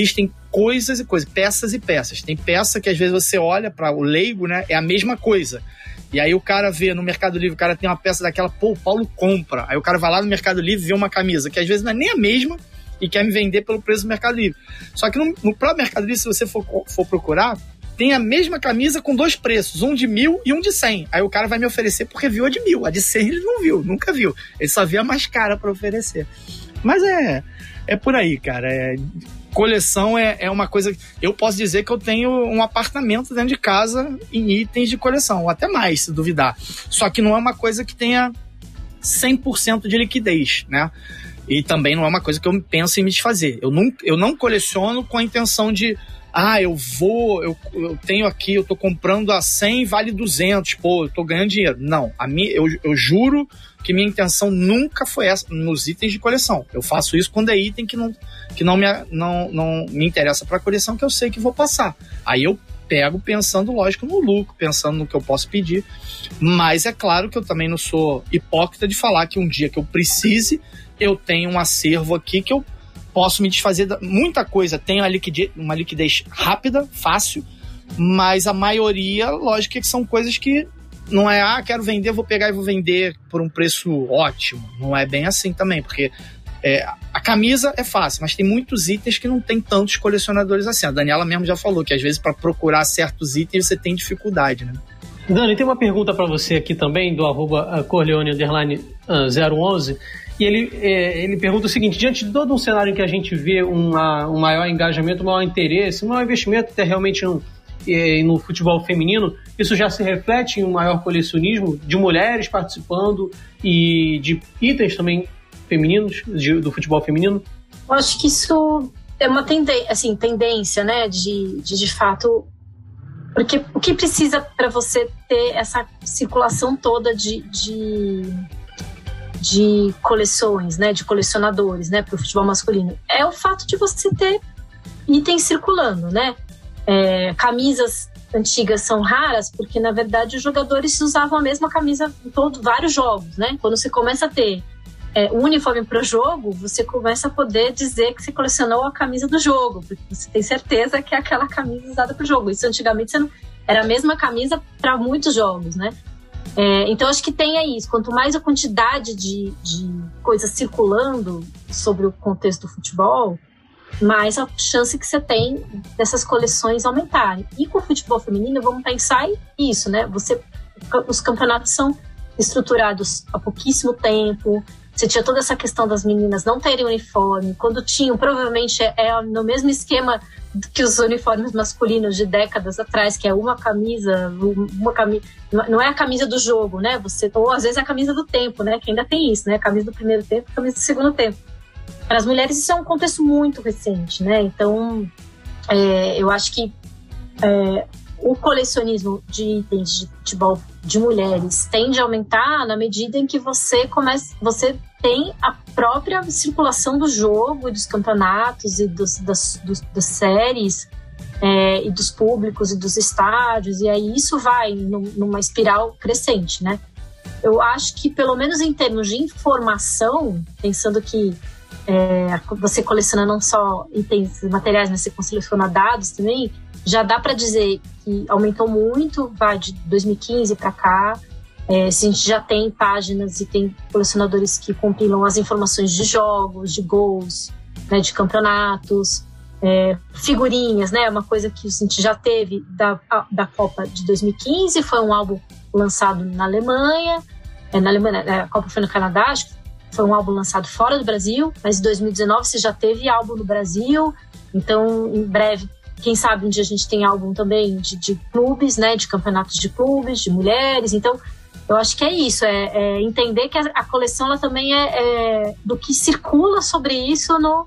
Speaker 4: coisas e coisas, peças e peças. Tem peça que às vezes você olha para o leigo, né, é a mesma coisa. E aí o cara vê no Mercado Livre, o cara tem uma peça daquela, pô, o Paulo compra. Aí o cara vai lá no Mercado Livre e vê uma camisa que às vezes não é nem a mesma e quer me vender pelo preço do Mercado Livre. Só que no, no próprio Mercado Livre, se você for, for procurar, tem a mesma camisa com dois preços, um de mil e um de cem. Aí o cara vai me oferecer porque viu a de mil. A de cem ele não viu, nunca viu. Ele só vê a mais cara para oferecer. Mas é, é por aí, cara. É, coleção é, é uma coisa... Eu posso dizer que eu tenho um apartamento dentro de casa em itens de coleção, ou até mais, se duvidar. Só que não é uma coisa que tenha cem por cento de liquidez, né? E também não é uma coisa que eu penso em me desfazer. Eu não, eu não coleciono com a intenção de... Ah, eu vou, eu, eu tenho aqui, eu tô comprando a cem, vale duzentos, pô, eu tô ganhando dinheiro. Não, a minha, eu, eu juro que minha intenção nunca foi essa nos itens de coleção. Eu faço isso quando é item que não, que não, me, não, não me interessa pra coleção, que eu sei que vou passar. Aí eu pego pensando, lógico, no lucro, pensando no que eu posso pedir. Mas é claro que eu também não sou hipócrita de falar que um dia que eu precise, eu tenho um acervo aqui que eu posso me desfazer de muita coisa. Tem uma liquidez, uma liquidez rápida, fácil, mas a maioria, lógico que são coisas que não é, ah, quero vender, vou pegar e vou vender por um preço ótimo. Não é bem assim também, porque é, a camisa é fácil, mas tem muitos itens que não tem tantos colecionadores assim. A Daniela mesmo já falou que às vezes para procurar certos itens você tem dificuldade, né?
Speaker 1: Dani, tem uma pergunta para você aqui também, do arroba Corleone underline zero onze. E ele, é, ele pergunta o seguinte: diante de todo um cenário em que a gente vê uma, um maior engajamento, um maior interesse, um maior investimento até realmente no, é, no futebol feminino, isso já se reflete em um maior colecionismo de mulheres participando e de itens também femininos, de, do futebol feminino?
Speaker 3: Eu acho que isso é uma tendência, assim, tendência, né, de, de, de fato... Porque o que precisa para você ter essa circulação toda de... de... de coleções, né, de colecionadores, né, para o futebol masculino, é o fato de você ter itens circulando, né? É, camisas antigas são raras porque, na verdade, os jogadores usavam a mesma camisa em todo, vários jogos, né? Quando você começa a ter é, um uniforme para o jogo, você começa a poder dizer que você colecionou a camisa do jogo, porque você tem certeza que é aquela camisa usada para o jogo. Isso antigamente você não, era a mesma camisa para muitos jogos, né? É, então, acho que tem aí isso. Quanto mais a quantidade de, de coisas circulando sobre o contexto do futebol, mais a chance que você tem dessas coleções aumentarem. E com o futebol feminino, vamos pensar isso, né? Você, os campeonatos são estruturados há pouquíssimo tempo. Você tinha toda essa questão das meninas não terem uniforme. Quando tinham, provavelmente é, é no mesmo esquema que os uniformes masculinos de décadas atrás, que é uma camisa, uma camisa, não é a camisa do jogo, né? Você, ou às vezes é a camisa do tempo, né? Que ainda tem isso, né? A camisa do primeiro tempo, a camisa do segundo tempo. Para as mulheres isso é um contexto muito recente, né? Então, é, eu acho que é, o colecionismo de itens de futebol de mulheres tende a aumentar na medida em que você começa, você tem a própria circulação do jogo e dos campeonatos e dos, das, dos, das séries é, e dos públicos e dos estádios, e aí isso vai no, numa espiral crescente, né? Eu acho que, pelo menos em termos de informação, pensando que é, você coleciona não só itens materiais, mas você coleciona dados também, já dá para dizer que aumentou muito, vai de dois mil e quinze para cá. É, se a gente já tem páginas e tem colecionadores que compilam as informações de jogos, de gols, né, de campeonatos, é, figurinhas, né, uma coisa que a gente já teve da, da Copa de dois mil e quinze, foi um álbum lançado na Alemanha, é, na Alemanha, a Copa foi no Canadá, acho que foi um álbum lançado fora do Brasil, mas em dois mil e dezenove você já teve álbum no Brasil, então em breve, quem sabe um dia a gente tem álbum também de, de clubes, né, de campeonatos de clubes, de mulheres, então eu acho que é isso, é, é entender que a, a coleção ela também é, é do que circula sobre isso no,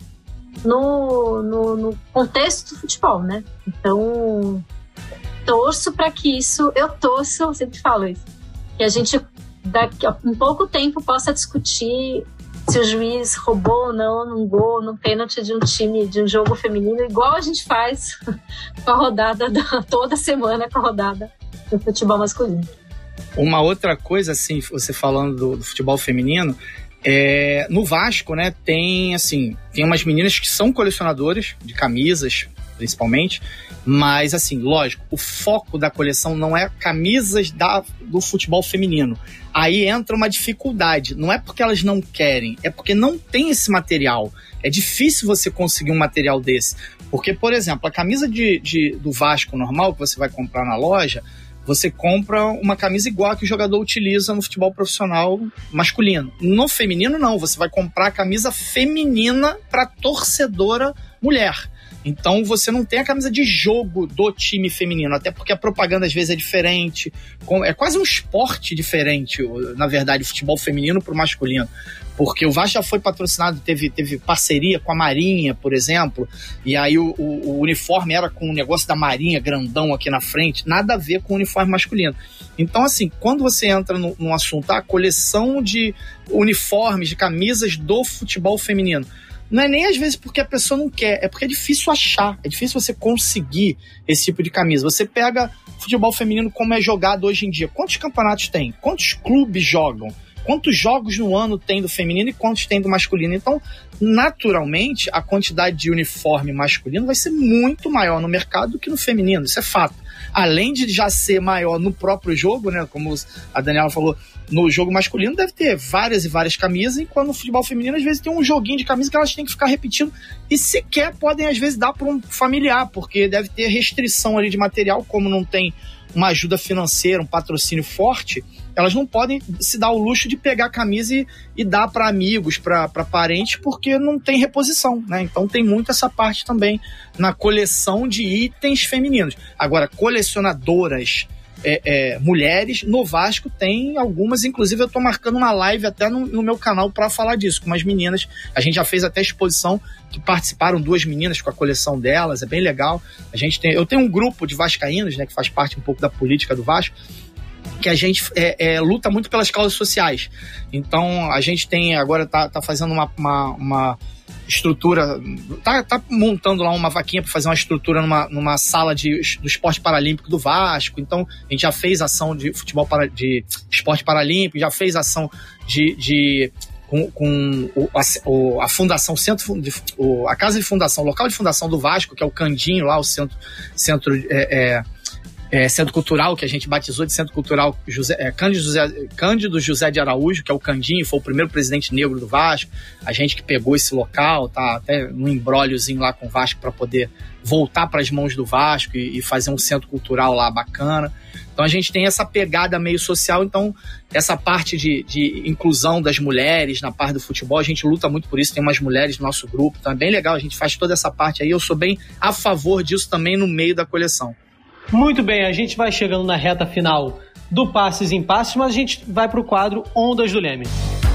Speaker 3: no, no, no contexto do futebol, né? Então, torço para que isso, eu torço, eu sempre falo isso, que a gente daqui a um pouco tempo possa discutir se o juiz roubou ou não num gol, num pênalti de um time, de um jogo feminino, igual a gente faz com a rodada, da, toda semana com a rodada do futebol masculino.
Speaker 4: Uma outra coisa, assim, você falando do, do futebol feminino, é, no Vasco, né, tem, assim, tem umas meninas que são colecionadoras de camisas, principalmente. Mas, assim, lógico, o foco da coleção não é camisas da, do futebol feminino. Aí entra uma dificuldade. Não é porque elas não querem, é porque não tem esse material. É difícil você conseguir um material desse. Porque, por exemplo, a camisa de, de, do Vasco normal que você vai comprar na loja, você compra uma camisa igual a que o jogador utiliza no futebol profissional masculino. No feminino, não. Você vai comprar a camisa feminina para torcedora mulher. Então você não tem a camisa de jogo do time feminino, até porque a propaganda às vezes é diferente, é quase um esporte diferente, na verdade, o futebol feminino pro masculino, porque o Vasco já foi patrocinado, teve, teve parceria com a Marinha, por exemplo, e aí o, o, o uniforme era com o negócio da Marinha grandão aqui na frente, nada a ver com o uniforme masculino. Então, assim, quando você entra no, no assunto, a coleção de uniformes, de camisas do futebol feminino, não é nem às vezes porque a pessoa não quer, é porque é difícil achar, é difícil você conseguir esse tipo de camisa. Você pega futebol feminino como é jogado hoje em dia. Quantos campeonatos tem? Quantos clubes jogam? Quantos jogos no ano tem do feminino e quantos tem do masculino? Então, naturalmente, a quantidade de uniforme masculino vai ser muito maior no mercado do que no feminino, isso é fato. Além de já ser maior no próprio jogo, né, como a Daniela falou, no jogo masculino deve ter várias e várias camisas, enquanto no futebol feminino às vezes tem um joguinho de camisa que elas têm que ficar repetindo e sequer podem às vezes dar para um familiar, porque deve ter restrição ali de material, como não tem uma ajuda financeira, um patrocínio forte, elas não podem se dar o luxo de pegar a camisa e, e dar para amigos, para parentes, porque não tem reposição, né? Então tem muito essa parte também na coleção de itens femininos. Agora, colecionadoras É, é, mulheres, no Vasco tem algumas, inclusive eu tô marcando uma live até no, no meu canal para falar disso, com umas meninas, a gente já fez até exposição que participaram, duas meninas com a coleção delas, é bem legal. A gente tem, eu tenho um grupo de vascaínos, né, que faz parte um pouco da política do Vasco, que a gente é, é, luta muito pelas causas sociais. Então a gente tem, agora tá, tá fazendo uma, uma, uma estrutura, tá, tá montando lá uma vaquinha para fazer uma estrutura numa, numa sala de, do esporte paralímpico do Vasco. Então a gente já fez ação de futebol para, de esporte paralímpico, já fez ação de, de com, com o, a, a fundação, centro, de, o, a casa de fundação, local de fundação do Vasco, que é o Candinho lá, o centro, centro é, é, É, Centro Cultural, que a gente batizou de Centro Cultural José, é, Cândido, José, Cândido José de Araújo, que é o Candinho, foi o primeiro presidente negro do Vasco, a gente que pegou esse local, tá até num imbrógliozinho lá com o Vasco para poder voltar para as mãos do Vasco e, e fazer um centro cultural lá bacana. Então a gente tem essa pegada meio social, então essa parte de, de inclusão das mulheres na parte do futebol, a gente luta muito por isso, tem umas mulheres no nosso grupo, então é bem legal, a gente faz toda essa parte aí, eu sou bem a favor disso também no meio da coleção.
Speaker 1: Muito bem, a gente vai chegando na reta final do Passes em Passes, mas a gente vai para o quadro Ondas do Leme.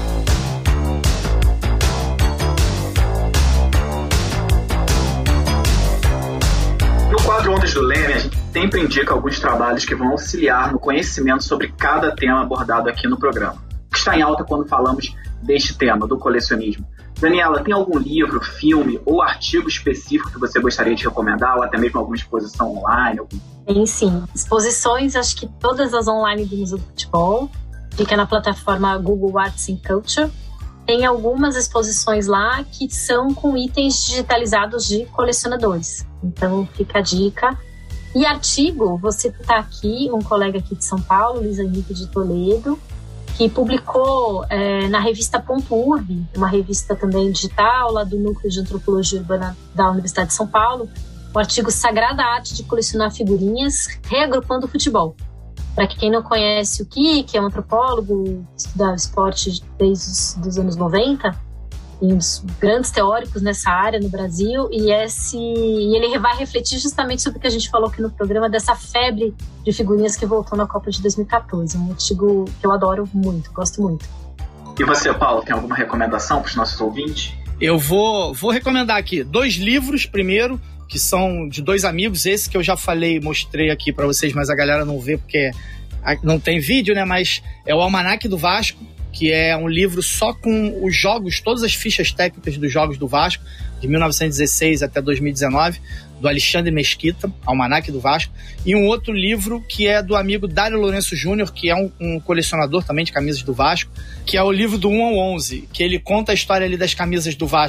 Speaker 2: No quadro Ondas do Leme, a gente sempre indica alguns trabalhos que vão auxiliar no conhecimento sobre cada tema abordado aqui no programa, que está em alta quando falamos deste tema, do colecionismo. Daniela, tem algum livro, filme ou artigo específico que você gostaria de recomendar, ou até mesmo alguma exposição online? Algum...
Speaker 3: Tem sim. Exposições, acho que todas as online do Museu do Futebol. Fica na plataforma Google Arts and Culture. Tem algumas exposições lá que são com itens digitalizados de colecionadores. Então fica a dica. E artigo, você está aqui, um colega aqui de São Paulo, Luiz Henrique de Toledo, que publicou é, na revista Ponto Urb, uma revista também digital, lá do Núcleo de Antropologia Urbana da Universidade de São Paulo, o artigo Sagrada Arte de Colecionar Figurinhas, reagrupando o futebol. Para quem não conhece o Kiki, é um antropólogo, estuda esporte desde os dos anos noventa, um dos grandes teóricos nessa área no Brasil, e, esse, e ele vai refletir justamente sobre o que a gente falou aqui no programa, dessa febre de figurinhas que voltou na Copa de dois mil e catorze. Um artigo que eu adoro muito, gosto muito.
Speaker 2: E você, Paulo, tem alguma recomendação para os nossos ouvintes?
Speaker 4: Eu vou, vou recomendar aqui dois livros, primeiro, que são de dois amigos, esse que eu já falei, mostrei aqui para vocês, mas a galera não vê porque não tem vídeo, né? Mas é o Almanaque do Vasco, que é um livro só com os jogos, todas as fichas técnicas dos jogos do Vasco, de mil novecentos e dezesseis até dois mil e dezenove, do Alexandre Mesquita, Almanaque do Vasco, e um outro livro que é do amigo Dário Lourenço Júnior, que é um, um colecionador também de camisas do Vasco, que é o livro do um ao onze, que ele conta a história ali das camisas do Vasco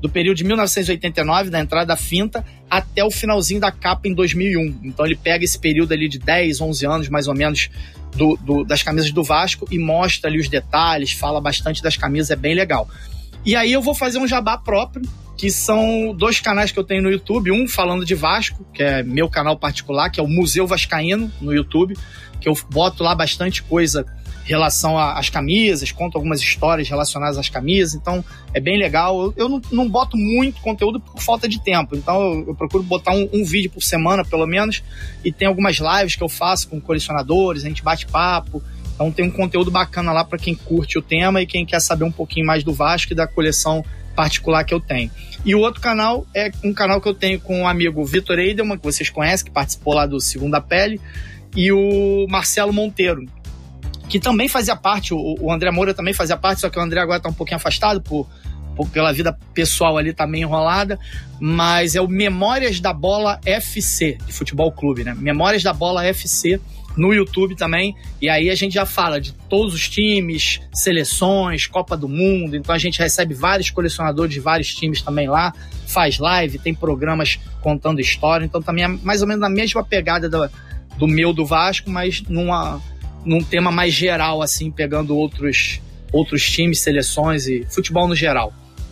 Speaker 4: do período de mil novecentos e oitenta e nove, da entrada da finta, até o finalzinho da capa em dois mil e um. Então ele pega esse período ali de dez, onze anos, mais ou menos, do, do, das camisas do Vasco e mostra ali os detalhes, fala bastante das camisas, é bem legal. E aí eu vou fazer um jabá próprio, que são dois canais que eu tenho no YouTube, um falando de Vasco, que é meu canal particular, que é o Museu Vascaíno no YouTube, que eu boto lá bastante coisa em relação às camisas, conto algumas histórias relacionadas às camisas, então é bem legal. Eu, eu não, não boto muito conteúdo por falta de tempo, então eu, eu procuro botar um, um vídeo por semana, pelo menos, e tem algumas lives que eu faço com colecionadores, a gente bate papo, então tem um conteúdo bacana lá para quem curte o tema e quem quer saber um pouquinho mais do Vasco e da coleção particular que eu tenho. E o outro canal é um canal que eu tenho com um amigo Vitor Eidelman, que vocês conhecem, que participou lá do Segunda Pele, e o Marcelo Monteiro, que também fazia parte, o, o André Moura também fazia parte, só que o André agora está um pouquinho afastado por, por, pela vida pessoal ali, tá meio enrolada, mas é o Memórias da Bola F C, de Futebol Clube, né? Memórias da Bola F C no YouTube também, e aí a gente já fala de todos os times, seleções, Copa do Mundo, então a gente recebe vários colecionadores de vários times também lá, faz live, tem programas contando história, então também é mais ou menos na mesma pegada do, do meu do Vasco, mas numa... num tema mais geral, assim, pegando outros, outros times, seleções e futebol no geral.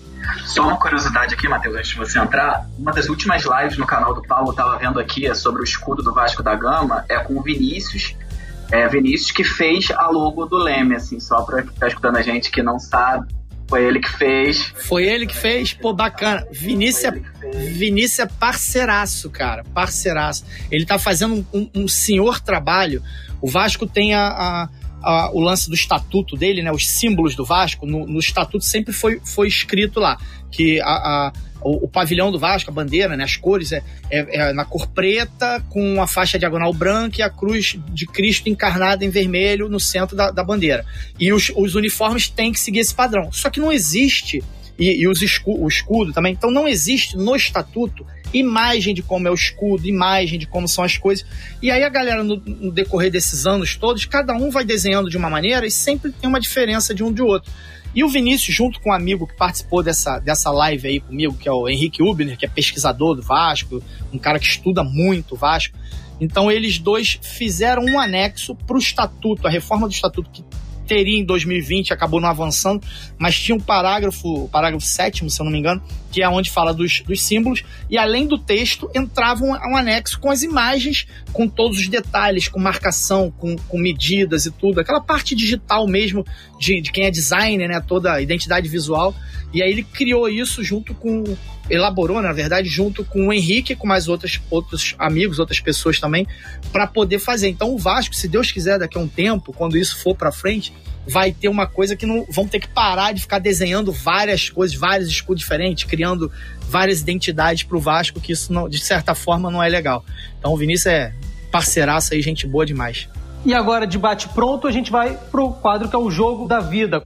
Speaker 2: Só uma curiosidade aqui, Matheus, antes de você entrar, uma das últimas lives no canal do Paulo, eu tava vendo aqui, é sobre o escudo do Vasco da Gama, é com o Vinícius, é Vinícius que fez a logo do Leme, assim, só pra quem tá escutando a gente que não sabe, foi ele que fez.
Speaker 4: Foi ele que fez? Pô, bacana. Vinícius é, Vinícius é parceiraço, cara, parceiraço. Ele tá fazendo um, um, um senhor trabalho. O Vasco tem a, a, a, o lance do estatuto dele, né? Os símbolos do Vasco. No, no estatuto sempre foi, foi escrito lá que a, a, o, o pavilhão do Vasco, a bandeira, né? As cores é, é, é na cor preta, com a faixa diagonal branca e a cruz de Cristo encarnada em vermelho no centro da, da bandeira. E os, os uniformes têm que seguir esse padrão. Só que não existe, e, e os escu, o escudo também, então não existe no estatuto imagem de como é o escudo, imagem de como são as coisas. E aí a galera, no, no decorrer desses anos todos, cada um vai desenhando de uma maneira e sempre tem uma diferença de um de outro. E o Vinícius, junto com um amigo que participou dessa, dessa live aí comigo, que é o Henrique Ubner, que é pesquisador do Vasco, um cara que estuda muito o Vasco. Então eles dois fizeram um anexo para o estatuto, a reforma do estatuto que teria em dois mil e vinte, acabou não avançando, mas tinha um parágrafo, parágrafo sétimo, se eu não me engano, que é onde fala dos, dos símbolos, e além do texto entrava um, um anexo com as imagens, com todos os detalhes, com marcação, com, com medidas e tudo, aquela parte digital mesmo de, de quem é designer, né, toda a identidade visual. E aí ele criou isso junto com, elaborou, na verdade, junto com o Henrique, com mais outras, outros amigos, outras pessoas também, para poder fazer. Então o Vasco, se Deus quiser, daqui a um tempo, quando isso for para frente, vai ter uma coisa que não vão ter que parar de ficar desenhando várias coisas, vários escudos diferentes, criando várias identidades para o Vasco, que isso, não, de certa forma, não é legal. Então o Vinícius é parceiraço aí, gente boa demais.
Speaker 1: E agora, de bate pronto, a gente vai pro quadro que é o Jogo da Vida.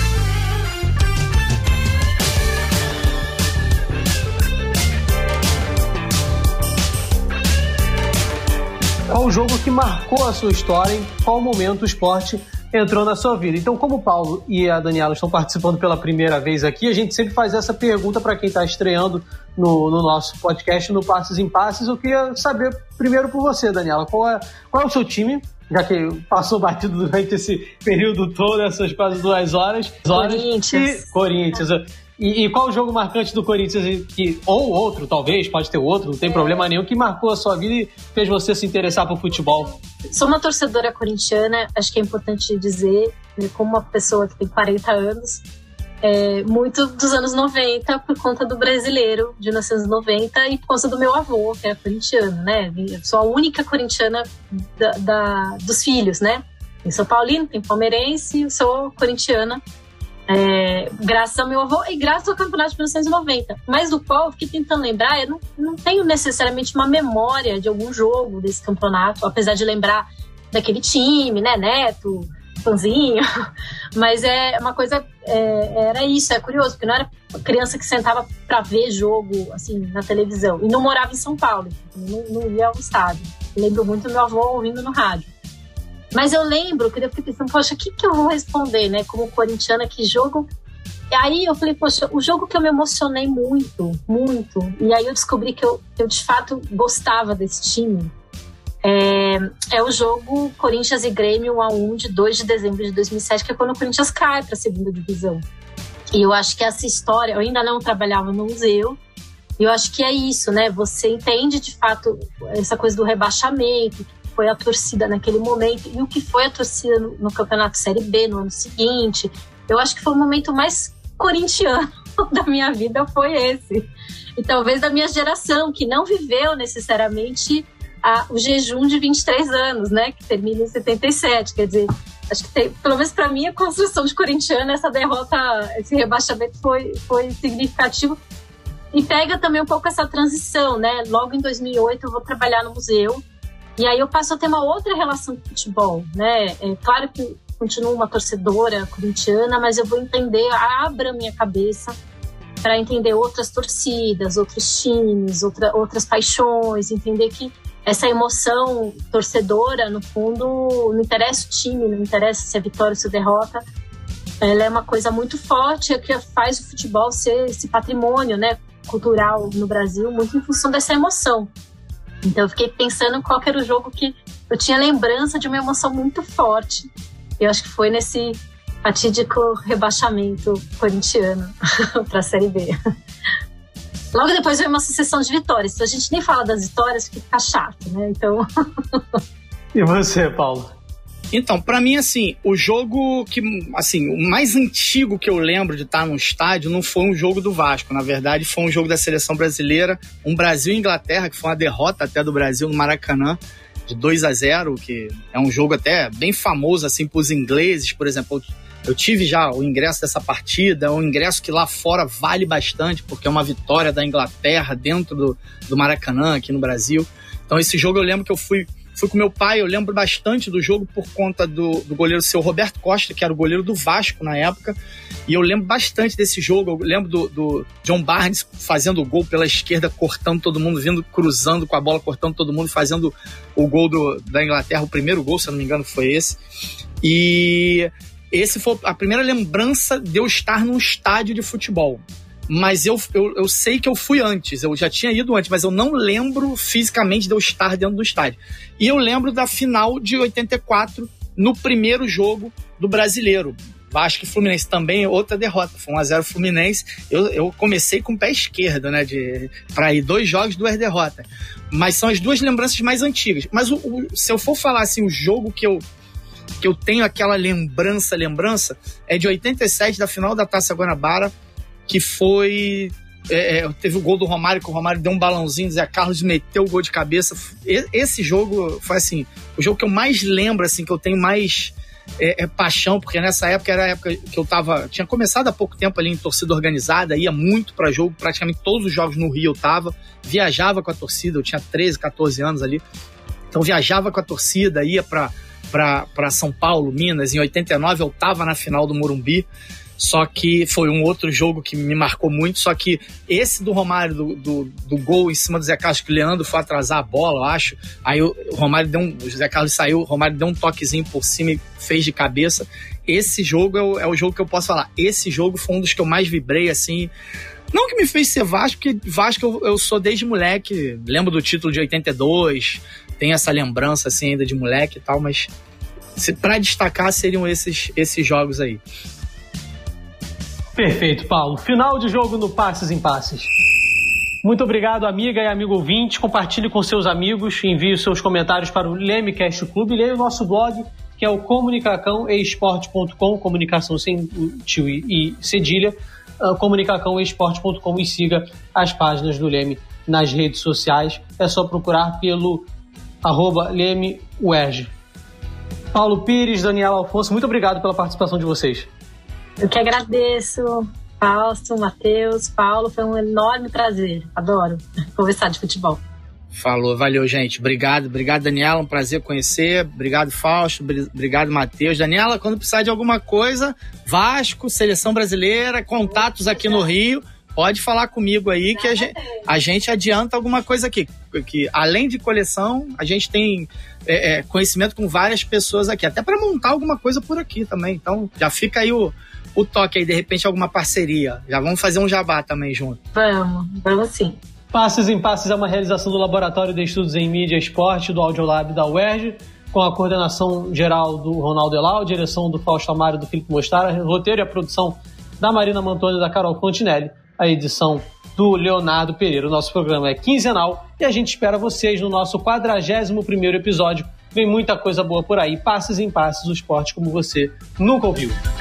Speaker 1: Qual o jogo que marcou a sua história, em qual momento o esporte entrou na sua vida? Então, como o Paulo e a Daniela estão participando pela primeira vez aqui, a gente sempre faz essa pergunta para quem está estreando no, no nosso podcast, no Passes em Passes. Eu queria saber primeiro por você, Daniela, qual é, qual é o seu time, já que passou batido durante esse período todo, essas quase duas horas.
Speaker 3: Corinthians.
Speaker 1: E, Corinthians. E, e qual o jogo marcante do Corinthians, que, ou outro, talvez, pode ter outro, não tem é. problema nenhum, que marcou a sua vida e fez você se interessar por futebol?
Speaker 3: Sou uma torcedora corintiana, acho que é importante dizer, como uma pessoa que tem quarenta anos, é, muito dos anos noventa, por conta do Brasileiro de mil novecentos e noventa e por causa do meu avô, que é corintiano, né? Eu sou a única corintiana da, da, dos filhos, né? Tem São Paulino, tem palmeirense, eu sou corintiana. É, graças ao meu avô e graças ao campeonato de mil novecentos e noventa. Mas do qual eu fiquei tentando lembrar, eu não, não tenho necessariamente uma memória de algum jogo desse campeonato, apesar de lembrar daquele time, né, Neto, Panzinho, mas é uma coisa, é, era isso, é curioso, porque não era criança que sentava pra ver jogo, assim, na televisão, e não morava em São Paulo, não, não ia ao estádio. Eu lembro muito do meu avô ouvindo no rádio. Mas eu lembro que eu fiquei pensando, poxa, o que, que eu vou responder, né? Como corintiana, que jogo E aí eu falei, poxa, o jogo que eu me emocionei muito, muito, e aí eu descobri que eu, eu de fato gostava desse time, é, é o jogo Corinthians e Grêmio um a um de dois de dezembro de dois mil e sete, que é quando o Corinthians cai para a segunda divisão. E eu acho que essa história, eu ainda não trabalhava no museu, e eu acho que é isso, né? Você entende de fato essa coisa do rebaixamento, que foi a torcida naquele momento, e o que foi a torcida no, no Campeonato Série B no ano seguinte. Eu acho que foi o momento mais corintiano da minha vida, foi esse. E talvez da minha geração, que não viveu necessariamente a, o jejum de vinte e três anos, né? Que termina em setenta e sete. Quer dizer, acho que tem, pelo menos para mim, a construção de corintiano, essa derrota, esse rebaixamento foi, foi significativo. E pega também um pouco essa transição, né? Logo em dois mil e oito eu vou trabalhar no museu, e aí eu passo a ter uma outra relação com o futebol, né? É claro que continuo uma torcedora corintiana, mas eu vou entender, abra minha cabeça para entender outras torcidas, outros times, outra, outras paixões, entender que essa emoção torcedora, no fundo, não interessa o time, não interessa se é vitória ou se é derrota, ela é uma coisa muito forte, que faz o futebol ser esse patrimônio, né, cultural no Brasil, muito em função dessa emoção. Então eu fiquei pensando qual que era o jogo que eu tinha lembrança de uma emoção muito forte. Eu acho que foi nesse fatídico rebaixamento corintiano para a Série B. Logo depois veio uma sucessão de vitórias. Se a gente nem fala das vitórias, fica chato, né? Então...
Speaker 1: E você, Paulo?
Speaker 4: Então, pra mim, assim, o jogo que, assim, o mais antigo que eu lembro de estar no estádio não foi um jogo do Vasco. Na verdade, foi um jogo da seleção brasileira, um Brasil e Inglaterra, que foi uma derrota até do Brasil no Maracanã, de dois a zero, que é um jogo até bem famoso, assim, pros ingleses, por exemplo. Eu tive já o ingresso dessa partida, é um ingresso que lá fora vale bastante, porque é uma vitória da Inglaterra dentro do, do Maracanã, aqui no Brasil. Então, esse jogo eu lembro que eu fui... Fui com meu pai, eu lembro bastante do jogo por conta do, do goleiro seu Roberto Costa, que era o goleiro do Vasco na época, e eu lembro bastante desse jogo. Eu lembro do, do John Barnes fazendo o gol pela esquerda, cortando todo mundo, vindo cruzando com a bola, cortando todo mundo, fazendo o gol do, da Inglaterra, o primeiro gol, se eu não me engano, foi esse. E esse foi a primeira lembrança de eu estar num estádio de futebol. Mas eu, eu, eu sei que eu fui antes, eu já tinha ido antes, mas eu não lembro fisicamente de eu estar dentro do estádio. E eu lembro da final de oitenta e quatro, no primeiro jogo do Brasileiro. Vasco e Fluminense também, outra derrota, foi um a zero Fluminense. Eu, eu comecei com o pé esquerdo, né, de, pra ir dois jogos, duas derrotas. Mas são as duas lembranças mais antigas. Mas o, o, se eu for falar assim, o jogo que eu, que eu tenho aquela lembrança, lembrança, é de oitenta e sete, da final da Taça Guanabara, que foi... É, teve o gol do Romário, que o Romário deu um balãozinho, Zé Carlos meteu o gol de cabeça. Esse jogo foi assim, o jogo que eu mais lembro, assim, que eu tenho mais é, é, paixão, porque nessa época era a época que eu tava, tinha começado há pouco tempo ali em torcida organizada, ia muito pra jogo, praticamente todos os jogos no Rio eu tava, viajava com a torcida, eu tinha treze, catorze anos ali, então viajava com a torcida, ia pra, pra, pra São Paulo, Minas. Em oitenta e nove eu tava na final do Morumbi. Só que foi um outro jogo que me marcou muito. Só que esse do Romário, do, do, do gol em cima do Zé Carlos, que o Leandro foi atrasar a bola, eu acho. Aí o Romário deu um, o Zé Carlos saiu, o Romário deu um toquezinho por cima e fez de cabeça. Esse jogo é o, é o jogo que eu posso falar. Esse jogo foi um dos que eu mais vibrei, assim. Não que me fez ser Vasco, porque Vasco eu, eu sou desde moleque. Lembro do título de oitenta e dois, tenho essa lembrança assim ainda de moleque e tal, mas se, pra destacar seriam esses, esses jogos aí.
Speaker 1: Perfeito, Paulo. Final de jogo no Passes em Passes. Muito obrigado, amiga e amigo ouvinte. Compartilhe com seus amigos, envie os seus comentários para o Lemecast Clube e leia o nosso blog, que é o comunicacão e esporte ponto com, comunicação sem tio e cedilha, uh, comunicacão e esporte ponto com, e siga as páginas do Leme nas redes sociais. É só procurar pelo arroba Leme U E R J. Paulo Pires, Daniela Alfonso, muito obrigado pela participação de vocês.
Speaker 3: Eu que agradeço, Fausto, Matheus, Paulo, foi um enorme prazer, adoro conversar de futebol.
Speaker 4: Falou, valeu, gente, obrigado, obrigado, Daniela, um prazer conhecer, obrigado, Fausto, obrigado, Matheus. Daniela, quando precisar de alguma coisa, Vasco, Seleção Brasileira, contatos aqui no Rio, pode falar comigo aí que a gente, a gente adianta alguma coisa aqui, que além de coleção, a gente tem é, é, conhecimento com várias pessoas aqui, até para montar alguma coisa por aqui também, então já fica aí o o toque aí, de repente, alguma parceria. Já vamos fazer um jabá também junto.
Speaker 3: Vamos, vamos sim.
Speaker 1: Passes em Passes é uma realização do Laboratório de Estudos em Mídia e Esporte do Audiolab da U E R J, com a coordenação geral do Ronaldo Elau, direção do Fausto Amaro e do Felipe Mostara, roteiro e a produção da Marina Mantoni e da Carol Fontinelli, a edição do Leonardo Pereira. O nosso programa é quinzenal e a gente espera vocês no nosso quadragésimo primeiro episódio. Vem muita coisa boa por aí. Passes em Passes, o esporte como você nunca ouviu.